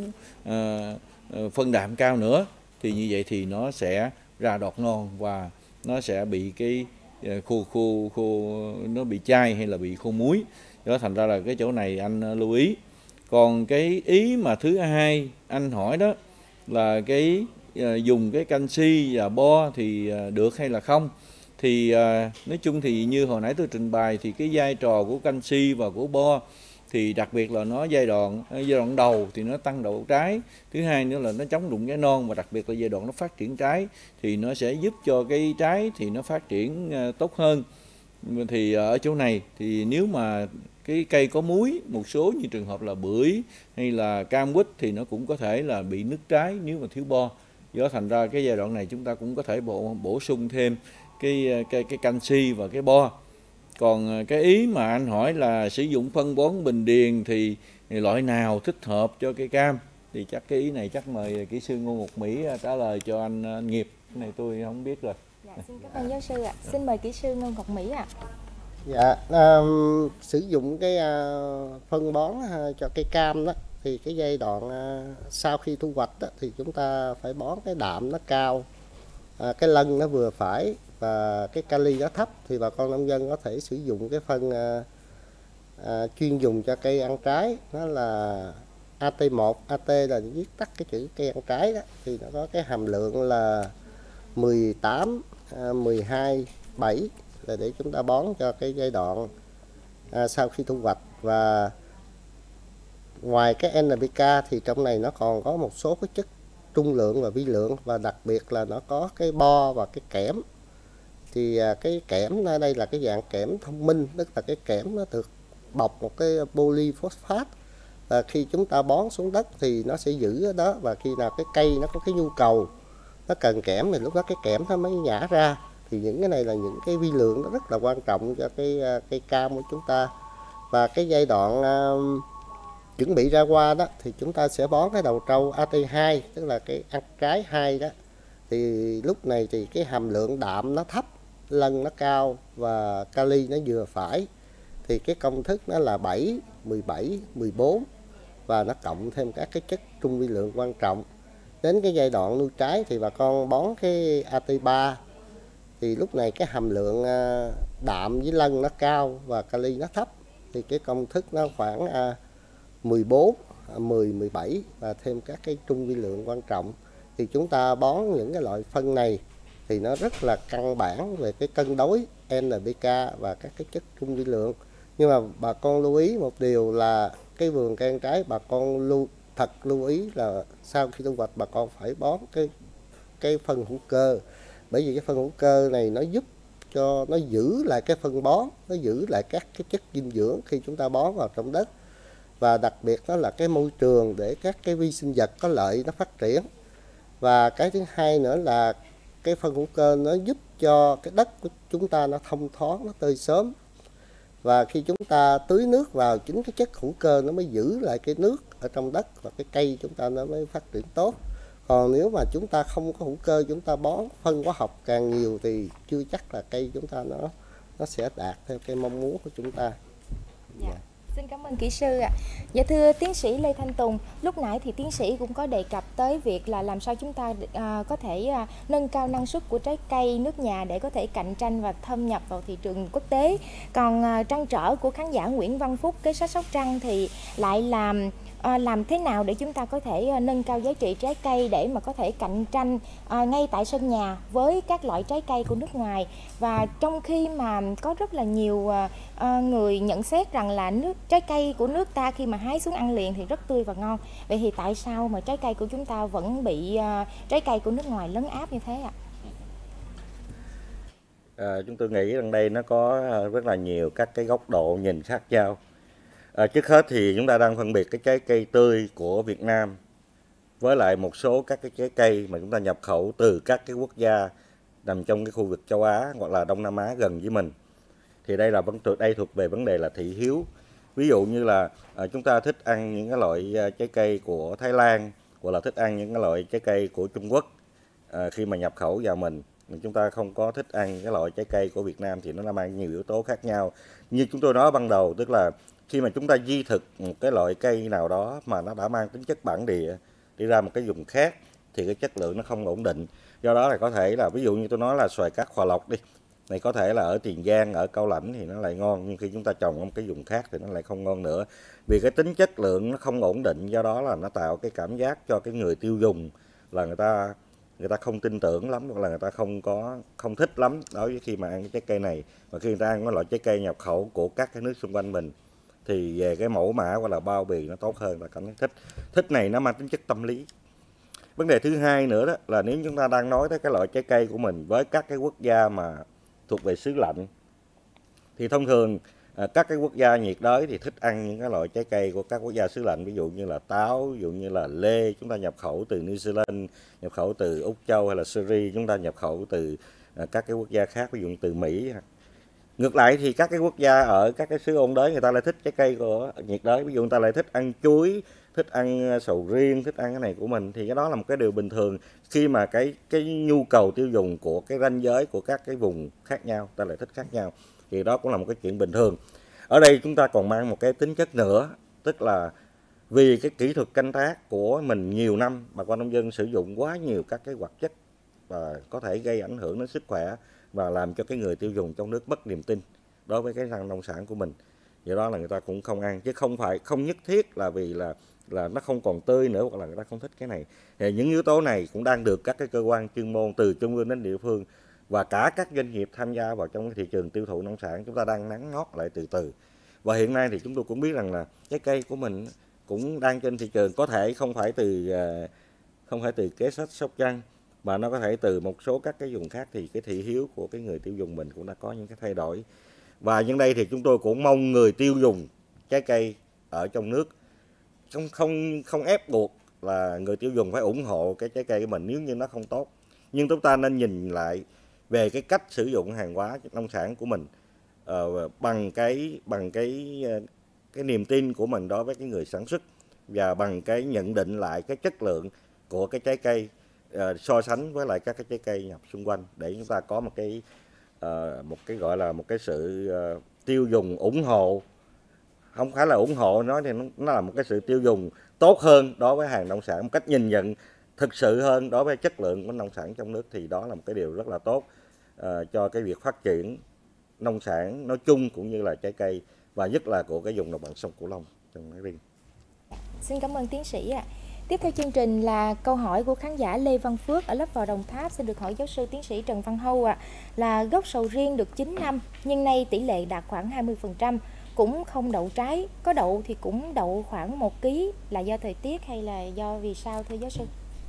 uh, phân đạm cao nữa thì như vậy thì nó sẽ ra đọt non và nó sẽ bị cái uh, khô khô khô nó bị chai hay là bị khô muối. Đó thành ra là cái chỗ này anh uh, lưu ý. Còn cái ý mà thứ hai anh hỏi đó là cái uh, dùng cái canxi và bo thì uh, được hay là không? Thì uh, nói chung thì như hồi nãy tôi trình bày thì cái vai trò của canxi và của bo thì đặc biệt là nó giai đoạn giai đoạn đầu thì nó tăng độ trái, thứ hai nữa là nó chống rụng trái non, và đặc biệt là giai đoạn nó phát triển trái thì nó sẽ giúp cho cái trái thì nó phát triển uh, tốt hơn. Thì ở chỗ này thì nếu mà cái cây có múi, một số như trường hợp là bưởi hay là cam quýt thì nó cũng có thể là bị nứt trái nếu mà thiếu bo. Do thành ra cái giai đoạn này chúng ta cũng có thể bổ, bổ sung thêm cái cái cái canxi và cái bo. Còn cái ý mà anh hỏi là sử dụng phân bón bình điền thì, thì loại nào thích hợp cho cây cam, thì chắc cái ý này chắc mời kỹ sư Ngô Ngọc Mỹ trả lời cho anh, anh Nghiệp. Cái này tôi không biết rồi. Dạ, xin cảm ơn giáo sư ạ. Xin mời kỹ sư Ngô Ngọc Mỹ ạ. Dạ, um, sử dụng cái uh, phân bón uh, cho cây cam đó thì cái giai đoạn uh, sau khi thu hoạch đó, thì chúng ta phải bón cái đạm nó cao, uh, cái lân nó vừa phải và cái kali nó thấp, thì bà con nông dân có thể sử dụng cái phân uh, uh, chuyên dùng cho cây ăn trái, nó là A T một. A T là viết tắt cái chữ cây ăn trái đó, thì nó có cái hàm lượng là mười tám, mười hai, bảy là để chúng ta bón cho cái giai đoạn à, sau khi thu hoạch. Và ngoài cái en pê ca thì trong này nó còn có một số cái chất trung lượng và vi lượng, và đặc biệt là nó có cái bo và cái kẽm. Thì à, cái kẽm ở đây là cái dạng kẽm thông minh, tức là cái kẽm nó được bọc một cái polyphosphate, và khi chúng ta bón xuống đất thì nó sẽ giữ ở đó, và khi nào cái cây nó có cái nhu cầu nó cần kẽm thì lúc đó cái kẽm nó mới nhả ra. Thì những cái này là những cái vi lượng nó rất là quan trọng cho cái cây cam của chúng ta. Và cái giai đoạn uh, chuẩn bị ra hoa đó thì chúng ta sẽ bón cái đầu trâu A T hai, tức là cái ăn trái hai đó. Thì lúc này thì cái hàm lượng đạm nó thấp, lân nó cao và kali nó vừa phải. Thì cái công thức nó là bảy, mười bảy, mười bốn, và nó cộng thêm các cái chất trung vi lượng quan trọng. Đến cái giai đoạn nuôi trái thì bà con bón cái A T ba, thì lúc này cái hàm lượng đạm với lân nó cao và kali nó thấp, thì cái công thức nó khoảng mười bốn, mười, mười bảy và thêm các cái trung vi lượng quan trọng. Thì chúng ta bón những cái loại phân này thì nó rất là căn bản về cái cân đối en pê ca và các cái chất trung vi lượng. Nhưng mà bà con lưu ý một điều là cái vườn cây ăn trái bà con lưu thật lưu ý là sau khi thu hoạch bà con phải bón cái cái phân hữu cơ, bởi vì cái phân hữu cơ này nó giúp cho nó giữ lại cái phân bón, nó giữ lại các cái chất dinh dưỡng khi chúng ta bón vào trong đất, và đặc biệt đó là cái môi trường để các cái vi sinh vật có lợi nó phát triển. Và cái thứ hai nữa là cái phân hữu cơ nó giúp cho cái đất của chúng ta nó thông thoáng, nó tơi xốm, và khi chúng ta tưới nước vào chính cái chất hữu cơ nó mới giữ lại cái nước ở trong đất, và cái cây chúng ta nó mới phát triển tốt. Còn nếu mà chúng ta không có hữu cơ, chúng ta bón phân hóa học càng nhiều thì chưa chắc là cây chúng ta nó nó sẽ đạt theo cái mong muốn của chúng ta. Dạ. Xin cảm ơn kỹ sư ạ. Dạ thưa tiến sĩ Lê Thanh Tùng, lúc nãy thì tiến sĩ cũng có đề cập tới việc là làm sao chúng ta à, có thể à, nâng cao năng suất của trái cây nước nhà để có thể cạnh tranh và thâm nhập vào thị trường quốc tế. Còn à, trăn trở của khán giả Nguyễn Văn Phúc, kế sách Sóc Trăng thì lại làm À, làm thế nào để chúng ta có thể à, nâng cao giá trị trái cây để mà có thể cạnh tranh à, ngay tại sân nhà với các loại trái cây của nước ngoài. Và trong khi mà có rất là nhiều à, à, người nhận xét rằng là nước trái cây của nước ta khi mà hái xuống ăn liền thì rất tươi và ngon, vậy thì tại sao mà trái cây của chúng ta vẫn bị à, trái cây của nước ngoài lấn áp như thế ạ? À, chúng tôi nghĩ rằng đây nó có rất là nhiều các cái góc độ nhìn khác nhau. À, trước hết thì chúng ta đang phân biệt cái trái cây tươi của Việt Nam với lại một số các cái trái cây mà chúng ta nhập khẩu từ các cái quốc gia nằm trong cái khu vực châu Á hoặc là Đông Nam Á gần với mình. Thì đây là vấn đây thuộc về vấn đề là thị hiếu. Ví dụ như là à, chúng ta thích ăn những cái loại trái cây của Thái Lan, hoặc là thích ăn những cái loại trái cây của Trung Quốc à, khi mà nhập khẩu vào mình. chúng ta không có thích ăn cái loại trái cây của Việt Nam thì nó mang nhiều yếu tố khác nhau. Như chúng tôi nói ban đầu, tức là khi mà chúng ta di thực một cái loại cây nào đó mà nó đã mang tính chất bản địa đi ra một cái vùng khác thì cái chất lượng nó không ổn định. Do đó là có thể là ví dụ như tôi nói là xoài cát Hòa Lộc đi, này có thể là ở Tiền Giang, ở Cao Lãnh thì nó lại ngon, nhưng khi chúng ta trồng ở một cái vùng khác thì nó lại không ngon nữa. Vì cái tính chất lượng nó không ổn định, do đó là nó tạo cái cảm giác cho cái người tiêu dùng là người ta người ta không tin tưởng lắm, hoặc là người ta không có không thích lắm đối với khi mà ăn cái trái cây này. Và khi người ta ăn cái loại trái cây nhập khẩu của các cái nước xung quanh mình thì về cái mẫu mã hoặc là bao bì nó tốt hơn, và cảm thấy thích. Thích này nó mang tính chất tâm lý. Vấn đề thứ hai nữa đó là nếu chúng ta đang nói tới cái loại trái cây của mình với các cái quốc gia mà thuộc về xứ lạnh thì thông thường các cái quốc gia nhiệt đới thì thích ăn những cái loại trái cây của các quốc gia xứ lạnh, ví dụ như là táo, ví dụ như là lê chúng ta nhập khẩu từ New Zealand, nhập khẩu từ Úc Châu, hay là seri chúng ta nhập khẩu từ các cái quốc gia khác, ví dụ từ Mỹ. Ngược lại thì các cái quốc gia ở các cái xứ ôn đới người ta lại thích trái cây của nhiệt đới, ví dụ người ta lại thích ăn chuối, thích ăn sầu riêng, thích ăn cái này của mình, thì cái đó là một cái điều bình thường khi mà cái cái nhu cầu tiêu dùng của cái ranh giới của các cái vùng khác nhau, ta lại thích khác nhau, thì đó cũng là một cái chuyện bình thường. Ở đây chúng ta còn mang một cái tính chất nữa, tức là vì cái kỹ thuật canh tác của mình nhiều năm, bà con nông dân sử dụng quá nhiều các cái hoạt chất và có thể gây ảnh hưởng đến sức khỏe và làm cho cái người tiêu dùng trong nước mất niềm tin đối với cái nông sản của mình. Do đó là người ta cũng không ăn, chứ không phải không nhất thiết là vì là là nó không còn tươi nữa, hoặc là người ta không thích cái này. Thì những yếu tố này cũng đang được các cái cơ quan chuyên môn từ trung ương đến địa phương và cả các doanh nghiệp tham gia vào trong cái thị trường tiêu thụ nông sản, chúng ta đang nắn nót lại từ từ. Và hiện nay thì chúng tôi cũng biết rằng là trái cây của mình cũng đang trên thị trường, có thể không phải từ không phải từ Kế Sách, Sóc Trăng, mà nó có thể từ một số các cái vùng khác, thì cái thị hiếu của cái người tiêu dùng mình cũng đã có những cái thay đổi. Và nhân đây thì chúng tôi cũng mong người tiêu dùng trái cây ở trong nước không không không ép buộc là người tiêu dùng phải ủng hộ cái trái cây của mình nếu như nó không tốt, nhưng chúng ta nên nhìn lại về cái cách sử dụng hàng hóa nông sản của mình uh, bằng cái bằng cái cái niềm tin của mình đối với cái người sản xuất, và bằng cái nhận định lại cái chất lượng của cái trái cây uh, so sánh với lại các cái trái cây nhập xung quanh, để chúng ta có một cái uh, một cái gọi là một cái sự uh, tiêu dùng ủng hộ. Không phải là ủng hộ, nói thì nó, nó là một cái sự tiêu dùng tốt hơn đối với hàng nông sản, một cách nhìn nhận thực sự hơn đối với chất lượng của nông sản trong nước, thì đó là một cái điều rất là tốt uh, cho cái việc phát triển nông sản nói chung cũng như là trái cây, và nhất là của cái vùng đồng bằng sông Cửu Long trong nói riêng. Xin cảm ơn tiến sĩ ạ. Tiếp theo chương trình là câu hỏi của khán giả Lê Văn Phước ở Lấp Vò, Đồng Tháp. Xin được hỏi giáo sư tiến sĩ Trần Văn Hâu ạ, là gốc sầu riêng được chín năm nhưng nay tỷ lệ đạt khoảng hai mươi phần trăm, cũng không đậu trái, có đậu thì cũng đậu khoảng một ký, là do thời tiết hay là do vì sao thưa giáo sư?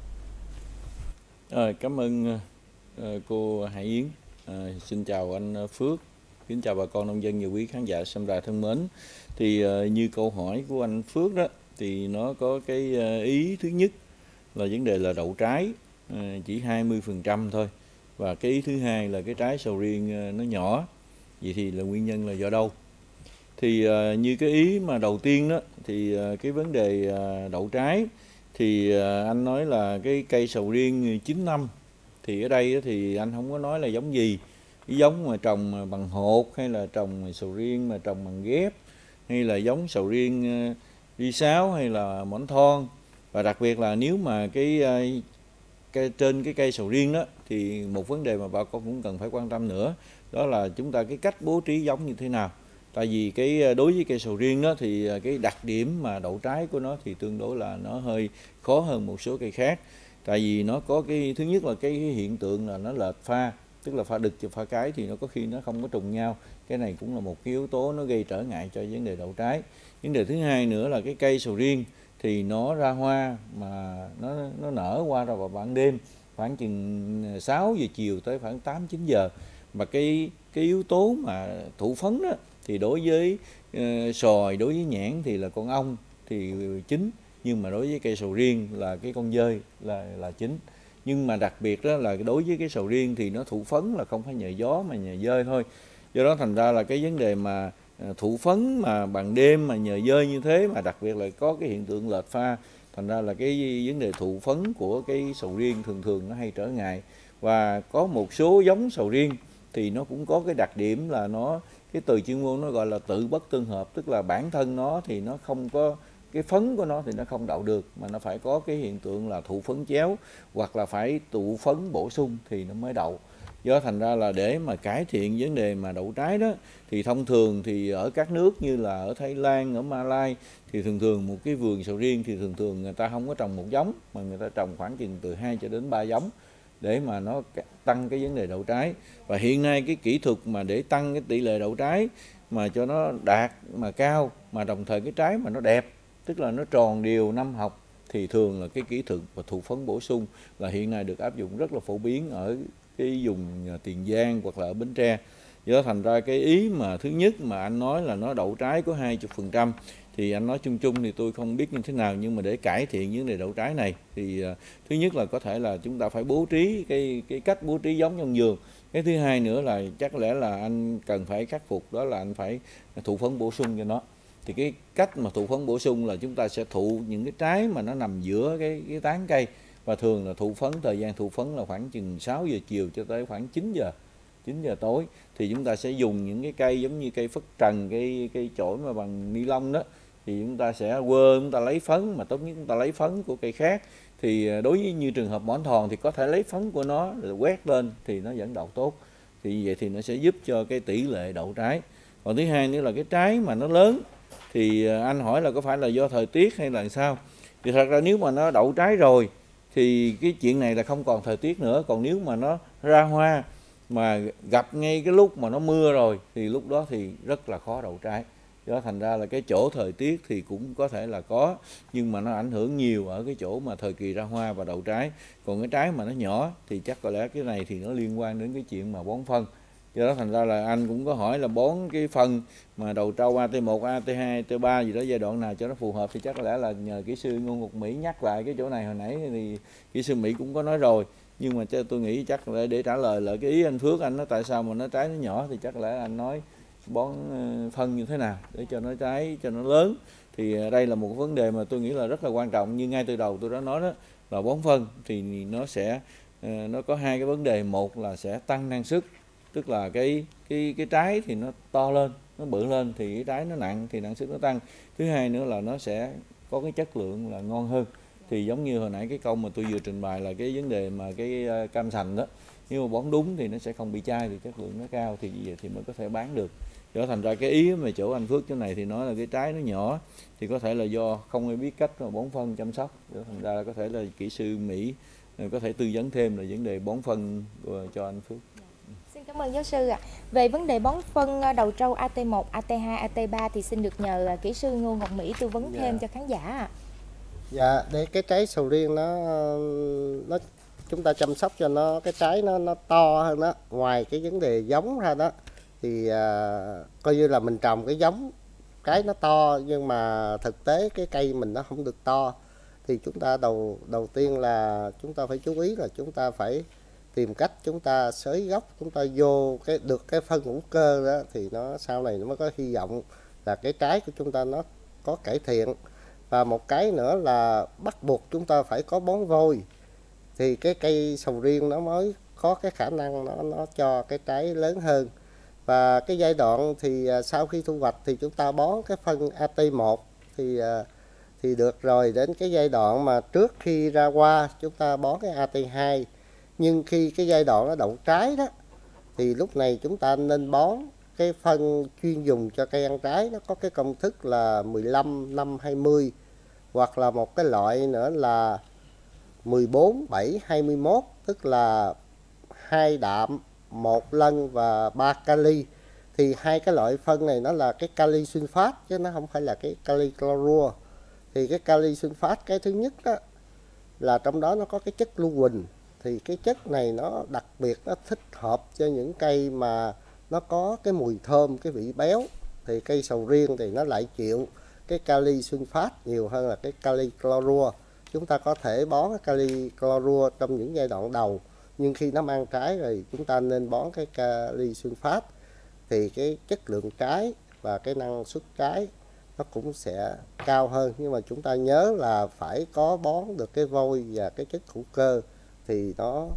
À, cảm ơn uh, cô Hải Yến. À, xin chào anh Phước, kính chào bà con nông dân và quý khán giả xem đài thân mến. Thì uh, như câu hỏi của anh Phước đó, thì nó có cái uh, ý thứ nhất là vấn đề là đậu trái uh, chỉ hai mươi phần trăm thôi, và cái ý thứ hai là cái trái sầu riêng uh, nó nhỏ. Vậy thì là nguyên nhân là do đâu? Thì uh, như cái ý mà đầu tiên đó, thì uh, cái vấn đề uh, đậu trái thì uh, anh nói là cái cây sầu riêng chín năm, thì ở đây uh, thì anh không có nói là giống gì, cái giống mà trồng bằng hột, hay là trồng sầu riêng mà trồng bằng ghép, hay là giống sầu riêng uh, ri sáu hay là mỏn thon. Và đặc biệt là nếu mà cái, uh, cái trên cái cây sầu riêng đó, thì một vấn đề mà bà con cũng cần phải quan tâm nữa, đó là chúng ta cái cách bố trí giống như thế nào. Tại vì cái đối với cây sầu riêng đó thì cái đặc điểm mà đậu trái của nó thì tương đối là nó hơi khó hơn một số cây khác. Tại vì nó có cái thứ nhất là cái hiện tượng là nó lệch pha, tức là pha đực và pha cái thì nó có khi nó không có trùng nhau. Cái này cũng là một cái yếu tố nó gây trở ngại cho vấn đề đậu trái. Vấn đề thứ hai nữa là cái cây sầu riêng thì nó ra hoa mà nó nó nở qua rồi vào ban đêm, khoảng chừng sáu giờ chiều tới khoảng tám chín giờ. Mà cái cái yếu tố mà thụ phấn đó thì đối với uh, sòi, đối với nhãn thì là con ong thì chính, nhưng mà đối với cây sầu riêng là cái con dơi là là chính. Nhưng mà đặc biệt đó là đối với cái sầu riêng thì nó thụ phấn là không phải nhờ gió mà nhờ dơi thôi. Do đó thành ra là cái vấn đề mà thụ phấn mà ban đêm mà nhờ dơi như thế, mà đặc biệt là có cái hiện tượng lệch pha, thành ra là cái vấn đề thụ phấn của cái sầu riêng thường thường nó hay trở ngại. Và có một số giống sầu riêng thì nó cũng có cái đặc điểm là nó, cái từ chuyên môn nó gọi là tự bất tương hợp, tức là bản thân nó thì nó không có, cái phấn của nó thì nó không đậu được, mà nó phải có cái hiện tượng là thụ phấn chéo hoặc là phải tụ phấn bổ sung thì nó mới đậu. Do thành ra là để mà cải thiện vấn đề mà đậu trái đó, thì thông thường thì ở các nước như là ở Thái Lan, ở Malai thì thường thường một cái vườn sầu riêng thì thường thường người ta không có trồng một giống, mà người ta trồng khoảng chừng từ hai cho đến ba giống để mà nó tăng cái vấn đề đậu trái. Và hiện nay cái kỹ thuật mà để tăng cái tỷ lệ đậu trái mà cho nó đạt mà cao, mà đồng thời cái trái mà nó đẹp, tức là nó tròn đều năm học, thì thường là cái kỹ thuật và thụ phấn bổ sung là hiện nay được áp dụng rất là phổ biến ở cái vùng Tiền Giang hoặc là ở Bến Tre. Do đó thành ra cái ý mà thứ nhất mà anh nói là nó đậu trái có hai mươi phần trăm, thì anh nói chung chung thì tôi không biết như thế nào, nhưng mà để cải thiện vấn đề đậu trái này thì uh, thứ nhất là có thể là chúng ta phải bố trí cái cái cách bố trí giống trong vườn. Cái thứ hai nữa là chắc lẽ là anh cần phải khắc phục, đó là anh phải thụ phấn bổ sung cho nó. Thì cái cách mà thụ phấn bổ sung là chúng ta sẽ thụ những cái trái mà nó nằm giữa cái cái tán cây, và thường là thụ phấn, thời gian thụ phấn là khoảng chừng sáu giờ chiều cho tới khoảng chín giờ chín giờ tối. Thì chúng ta sẽ dùng những cái cây giống như cây phất trần, cây cây chổi mà bằng ni lông đó, thì chúng ta sẽ quơ, chúng ta lấy phấn, mà tốt nhất chúng ta lấy phấn của cây khác. Thì đối với như trường hợp mãn thòn thì có thể lấy phấn của nó rồi quét lên thì nó vẫn đậu tốt. Thì vậy thì nó sẽ giúp cho cái tỷ lệ đậu trái. Còn thứ hai nữa là cái trái mà nó lớn, thì anh hỏi là có phải là do thời tiết hay là sao? Thì thật ra nếu mà nó đậu trái rồi thì cái chuyện này là không còn thời tiết nữa. Còn nếu mà nó ra hoa mà gặp ngay cái lúc mà nó mưa rồi thì lúc đó thì rất là khó đậu trái. Do thành ra là cái chỗ thời tiết thì cũng có thể là có, nhưng mà nó ảnh hưởng nhiều ở cái chỗ mà thời kỳ ra hoa và đậu trái. Còn cái trái mà nó nhỏ thì chắc có lẽ cái này thì nó liên quan đến cái chuyện mà bón phân. Do đó thành ra là anh cũng có hỏi là bón cái phân mà đầu trâu A T một, A T hai, A T ba gì đó giai đoạn nào cho nó phù hợp, thì chắc có lẽ là nhờ kỹ sư Ngô Ngọc Mỹ nhắc lại cái chỗ này. Hồi nãy thì kỹ sư Mỹ cũng có nói rồi, nhưng mà tôi nghĩ chắc là để trả lời lại cái ý anh Phước, anh nói tại sao mà nó trái nó nhỏ, thì chắc lẽ anh nói bón phân như thế nào để cho nó trái cho nó lớn. Thì đây là một vấn đề mà tôi nghĩ là rất là quan trọng. Như ngay từ đầu tôi đã nói đó, là bón phân thì nó sẽ nó có hai cái vấn đề. Một là sẽ tăng năng suất, tức là cái cái cái trái thì nó to lên, nó bự lên thì cái trái nó nặng thì năng suất nó tăng. Thứ hai nữa là nó sẽ có cái chất lượng là ngon hơn. Thì giống như hồi nãy cái câu mà tôi vừa trình bày là cái vấn đề mà cái cam sành đó, nếu mà bón đúng thì nó sẽ không bị chai, thì chất lượng nó cao, thì vậy thì mới có thể bán được. Cho thành ra cái ý mà chỗ anh Phước chỗ này thì nói là cái trái nó nhỏ thì có thể là do không ai biết cách mà bón phân chăm sóc. Cho thành ra là có thể là kỹ sư Mỹ có thể tư vấn thêm là vấn đề bón phân cho anh Phước. Xin cảm ơn giáo sư ạ. À. Về vấn đề bón phân đầu trâu A T một, A T hai, A T ba thì xin được nhờ kỹ sư Ngô Ngọc Mỹ tư vấn thêm dạ. cho khán giả ạ. À. Dạ, để cái trái sầu riêng nó nó chúng ta chăm sóc cho nó cái trái nó nó to hơn đó, ngoài cái vấn đề giống ra đó thì à, coi như là mình trồng cái giống cái nó to, nhưng mà thực tế cái cây mình nó không được to, thì chúng ta đầu đầu tiên là chúng ta phải chú ý là chúng ta phải tìm cách chúng ta xới gốc, chúng ta vô cái được cái phân hữu cơ đó, thì nó sau này nó mới có hy vọng là cái trái của chúng ta nó có cải thiện. Và một cái nữa là bắt buộc chúng ta phải có bón vôi, thì cái cây sầu riêng nó mới có cái khả năng nó nó cho cái trái lớn hơn. Và cái giai đoạn thì sau khi thu hoạch thì chúng ta bón cái phân A T một thì thì được rồi. Đến cái giai đoạn mà trước khi ra hoa chúng ta bón cái A T hai. Nhưng khi cái giai đoạn nó đậu trái đó thì lúc này chúng ta nên bón cái phân chuyên dùng cho cây ăn trái, nó có cái công thức là mười lăm năm hai mươi, hoặc là một cái loại nữa là mười bốn bảy hai mươi mốt, tức là hai đạm, một lân và ba kali. Thì hai cái loại phân này nó là cái kali sunfat chứ nó không phải là cái kali chlorua. Thì cái kali sunfat cái thứ nhất đó là trong đó nó có cái chất lưu huỳnh, thì cái chất này nó đặc biệt nó thích hợp cho những cây mà nó có cái mùi thơm, cái vị béo. Thì cây sầu riêng thì nó lại chịu cái kali sunfat nhiều hơn là cái kali chlorua. Chúng ta có thể bón cái kali chlorua trong những giai đoạn đầu, nhưng khi nó mang trái rồi chúng ta nên bón cái kali sunfat, thì cái chất lượng trái và cái năng suất trái nó cũng sẽ cao hơn. Nhưng mà chúng ta nhớ là phải có bón được cái vôi và cái chất hữu cơ thì nó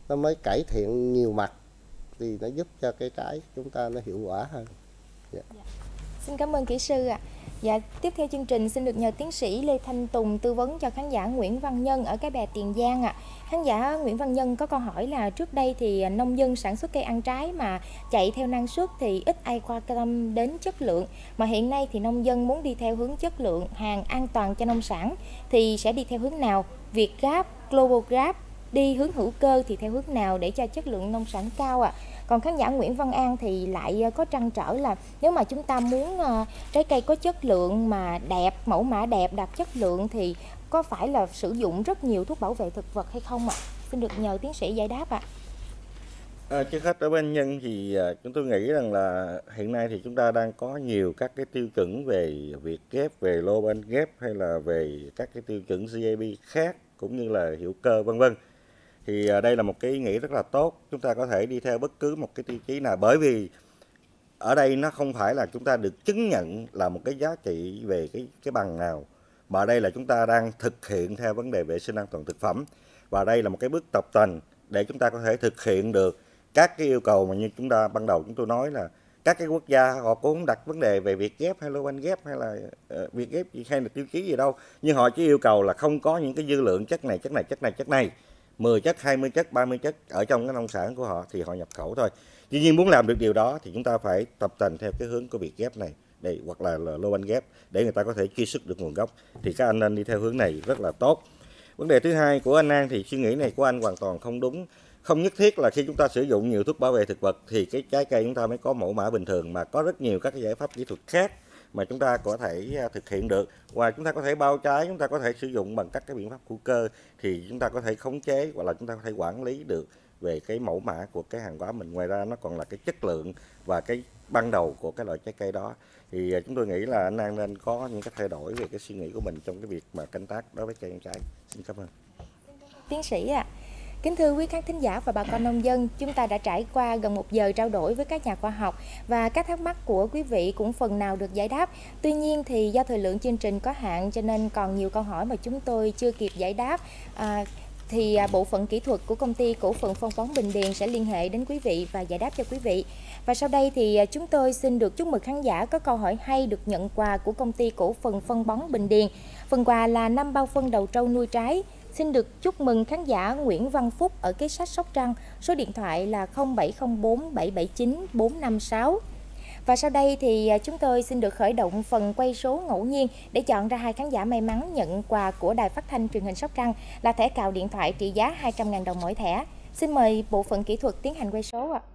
nó mới cải thiện nhiều mặt, thì nó giúp cho cái trái chúng ta nó hiệu quả hơn. Dạ. Dạ. Xin cảm ơn kỹ sư ạ. À. Dạ, tiếp theo chương trình xin được nhờ tiến sĩ Lê Thanh Tùng tư vấn cho khán giả Nguyễn Văn Nhân ở Cái Bè, Tiền Giang ạ. À. Khán giả Nguyễn Văn Nhân có câu hỏi là trước đây thì nông dân sản xuất cây ăn trái mà chạy theo năng suất thì ít ai quan tâm đến chất lượng, mà hiện nay thì nông dân muốn đi theo hướng chất lượng, hàng an toàn cho nông sản thì sẽ đi theo hướng nào? Vietgap, Globalgap, đi hướng hữu cơ thì theo hướng nào để cho chất lượng nông sản cao ạ? À? Còn khán giả Nguyễn Văn An thì lại có trăn trở là nếu mà chúng ta muốn uh, trái cây có chất lượng mà đẹp, mẫu mã đẹp, đạt chất lượng thì có phải là sử dụng rất nhiều thuốc bảo vệ thực vật hay không ạ? À? Xin được nhờ tiến sĩ giải đáp ạ. À, trước hết ở bên Nhân thì uh, chúng tôi nghĩ rằng là hiện nay thì chúng ta đang có nhiều các cái tiêu chuẩn về Vietgap, về Globalgap hay là về các cái tiêu chuẩn giê a pê khác cũng như là hữu cơ vân vân. Thì đây là một cái ý nghĩ rất là tốt, chúng ta có thể đi theo bất cứ một cái tiêu chí nào, bởi vì ở đây nó không phải là chúng ta được chứng nhận là một cái giá trị về cái cái bằng nào, mà đây là chúng ta đang thực hiện theo vấn đề vệ sinh an toàn thực phẩm, và đây là một cái bước tập tành để chúng ta có thể thực hiện được các cái yêu cầu mà như chúng ta ban đầu chúng tôi nói là các cái quốc gia họ cũng không đặt vấn đề về Vietgap hay Globalgap hay là uh, Vietgap hay là tiêu chí gì đâu, nhưng họ chỉ yêu cầu là không có những cái dư lượng chất này chất này chất này chất này mười chất, hai mươi chất, ba mươi chất ở trong cái nông sản của họ thì họ nhập khẩu thôi. Tuy nhiên muốn làm được điều đó thì chúng ta phải tập tành theo cái hướng của Vietgap này để, hoặc là, là Globalgap để người ta có thể truy xuất được nguồn gốc, thì các anh nên đi theo hướng này rất là tốt. Vấn đề thứ hai của anh An thì suy nghĩ này của anh hoàn toàn không đúng. Không nhất thiết là khi chúng ta sử dụng nhiều thuốc bảo vệ thực vật thì cái trái cây chúng ta mới có mẫu mã bình thường, mà có rất nhiều các cái giải pháp kỹ thuật khác mà chúng ta có thể thực hiện được. Và chúng ta có thể bao trái, chúng ta có thể sử dụng bằng các cái biện pháp hữu cơ, thì chúng ta có thể khống chế hoặc là chúng ta có thể quản lý được về cái mẫu mã của cái hàng hóa mình. Ngoài ra nó còn là cái chất lượng và cái ban đầu của cái loại trái cây đó. Thì chúng tôi nghĩ là anh An nên có những cái thay đổi về cái suy nghĩ của mình trong cái việc mà canh tác đối với cây ăn trái. Xin cảm ơn. Tiến sĩ ạ. À. Kính thưa quý khán thính giả và bà con nông dân, chúng ta đã trải qua gần một giờ trao đổi với các nhà khoa học và các thắc mắc của quý vị cũng phần nào được giải đáp. Tuy nhiên thì do thời lượng chương trình có hạn cho nên còn nhiều câu hỏi mà chúng tôi chưa kịp giải đáp. À, thì bộ phận kỹ thuật của công ty cổ phần phân bón Bình Điền sẽ liên hệ đến quý vị và giải đáp cho quý vị. Và sau đây thì chúng tôi xin được chúc mừng khán giả có câu hỏi hay được nhận quà của công ty cổ phần phân bón Bình Điền. Phần quà là năm bao phân đầu trâu nuôi trái. Xin được chúc mừng khán giả Nguyễn Văn Phúc ở Kế Sách, Sóc Trăng. Số điện thoại là không bảy không bốn bảy bảy chín bốn năm sáu. Và sau đây thì chúng tôi xin được khởi động phần quay số ngẫu nhiên để chọn ra hai khán giả may mắn nhận quà của Đài Phát thanh Truyền hình Sóc Trăng là thẻ cào điện thoại trị giá hai trăm nghìn đồng mỗi thẻ. Xin mời bộ phận kỹ thuật tiến hành quay số ạ.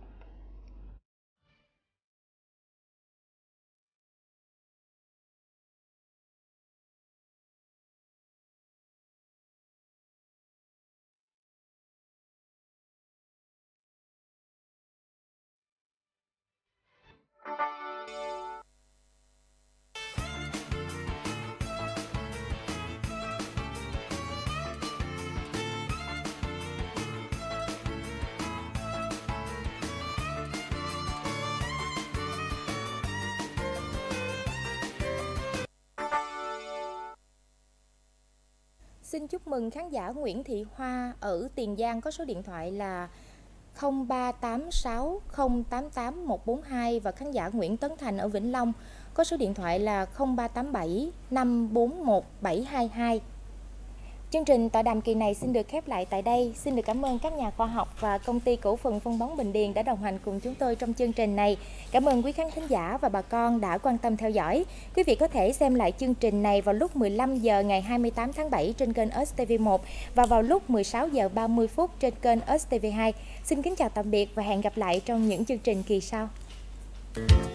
Xin chúc mừng khán giả Nguyễn Thị Hoa ở Tiền Giang có số điện thoại là không ba tám sáu không tám tám một bốn hai và khán giả Nguyễn Tấn Thành ở Vĩnh Long có số điện thoại là không ba tám bảy năm bốn một bảy hai hai. Chương trình tọa đàm kỳ này xin được khép lại tại đây. Xin được cảm ơn các nhà khoa học và công ty cổ phần phân bón Bình Điền đã đồng hành cùng chúng tôi trong chương trình này. Cảm ơn quý khán thính giả và bà con đã quan tâm theo dõi. Quý vị có thể xem lại chương trình này vào lúc mười lăm giờ ngày hai mươi tám tháng bảy trên kênh ét tê vê một và vào lúc mười sáu giờ ba mươi phút trên kênh ét tê vê hai. Xin kính chào tạm biệt và hẹn gặp lại trong những chương trình kỳ sau.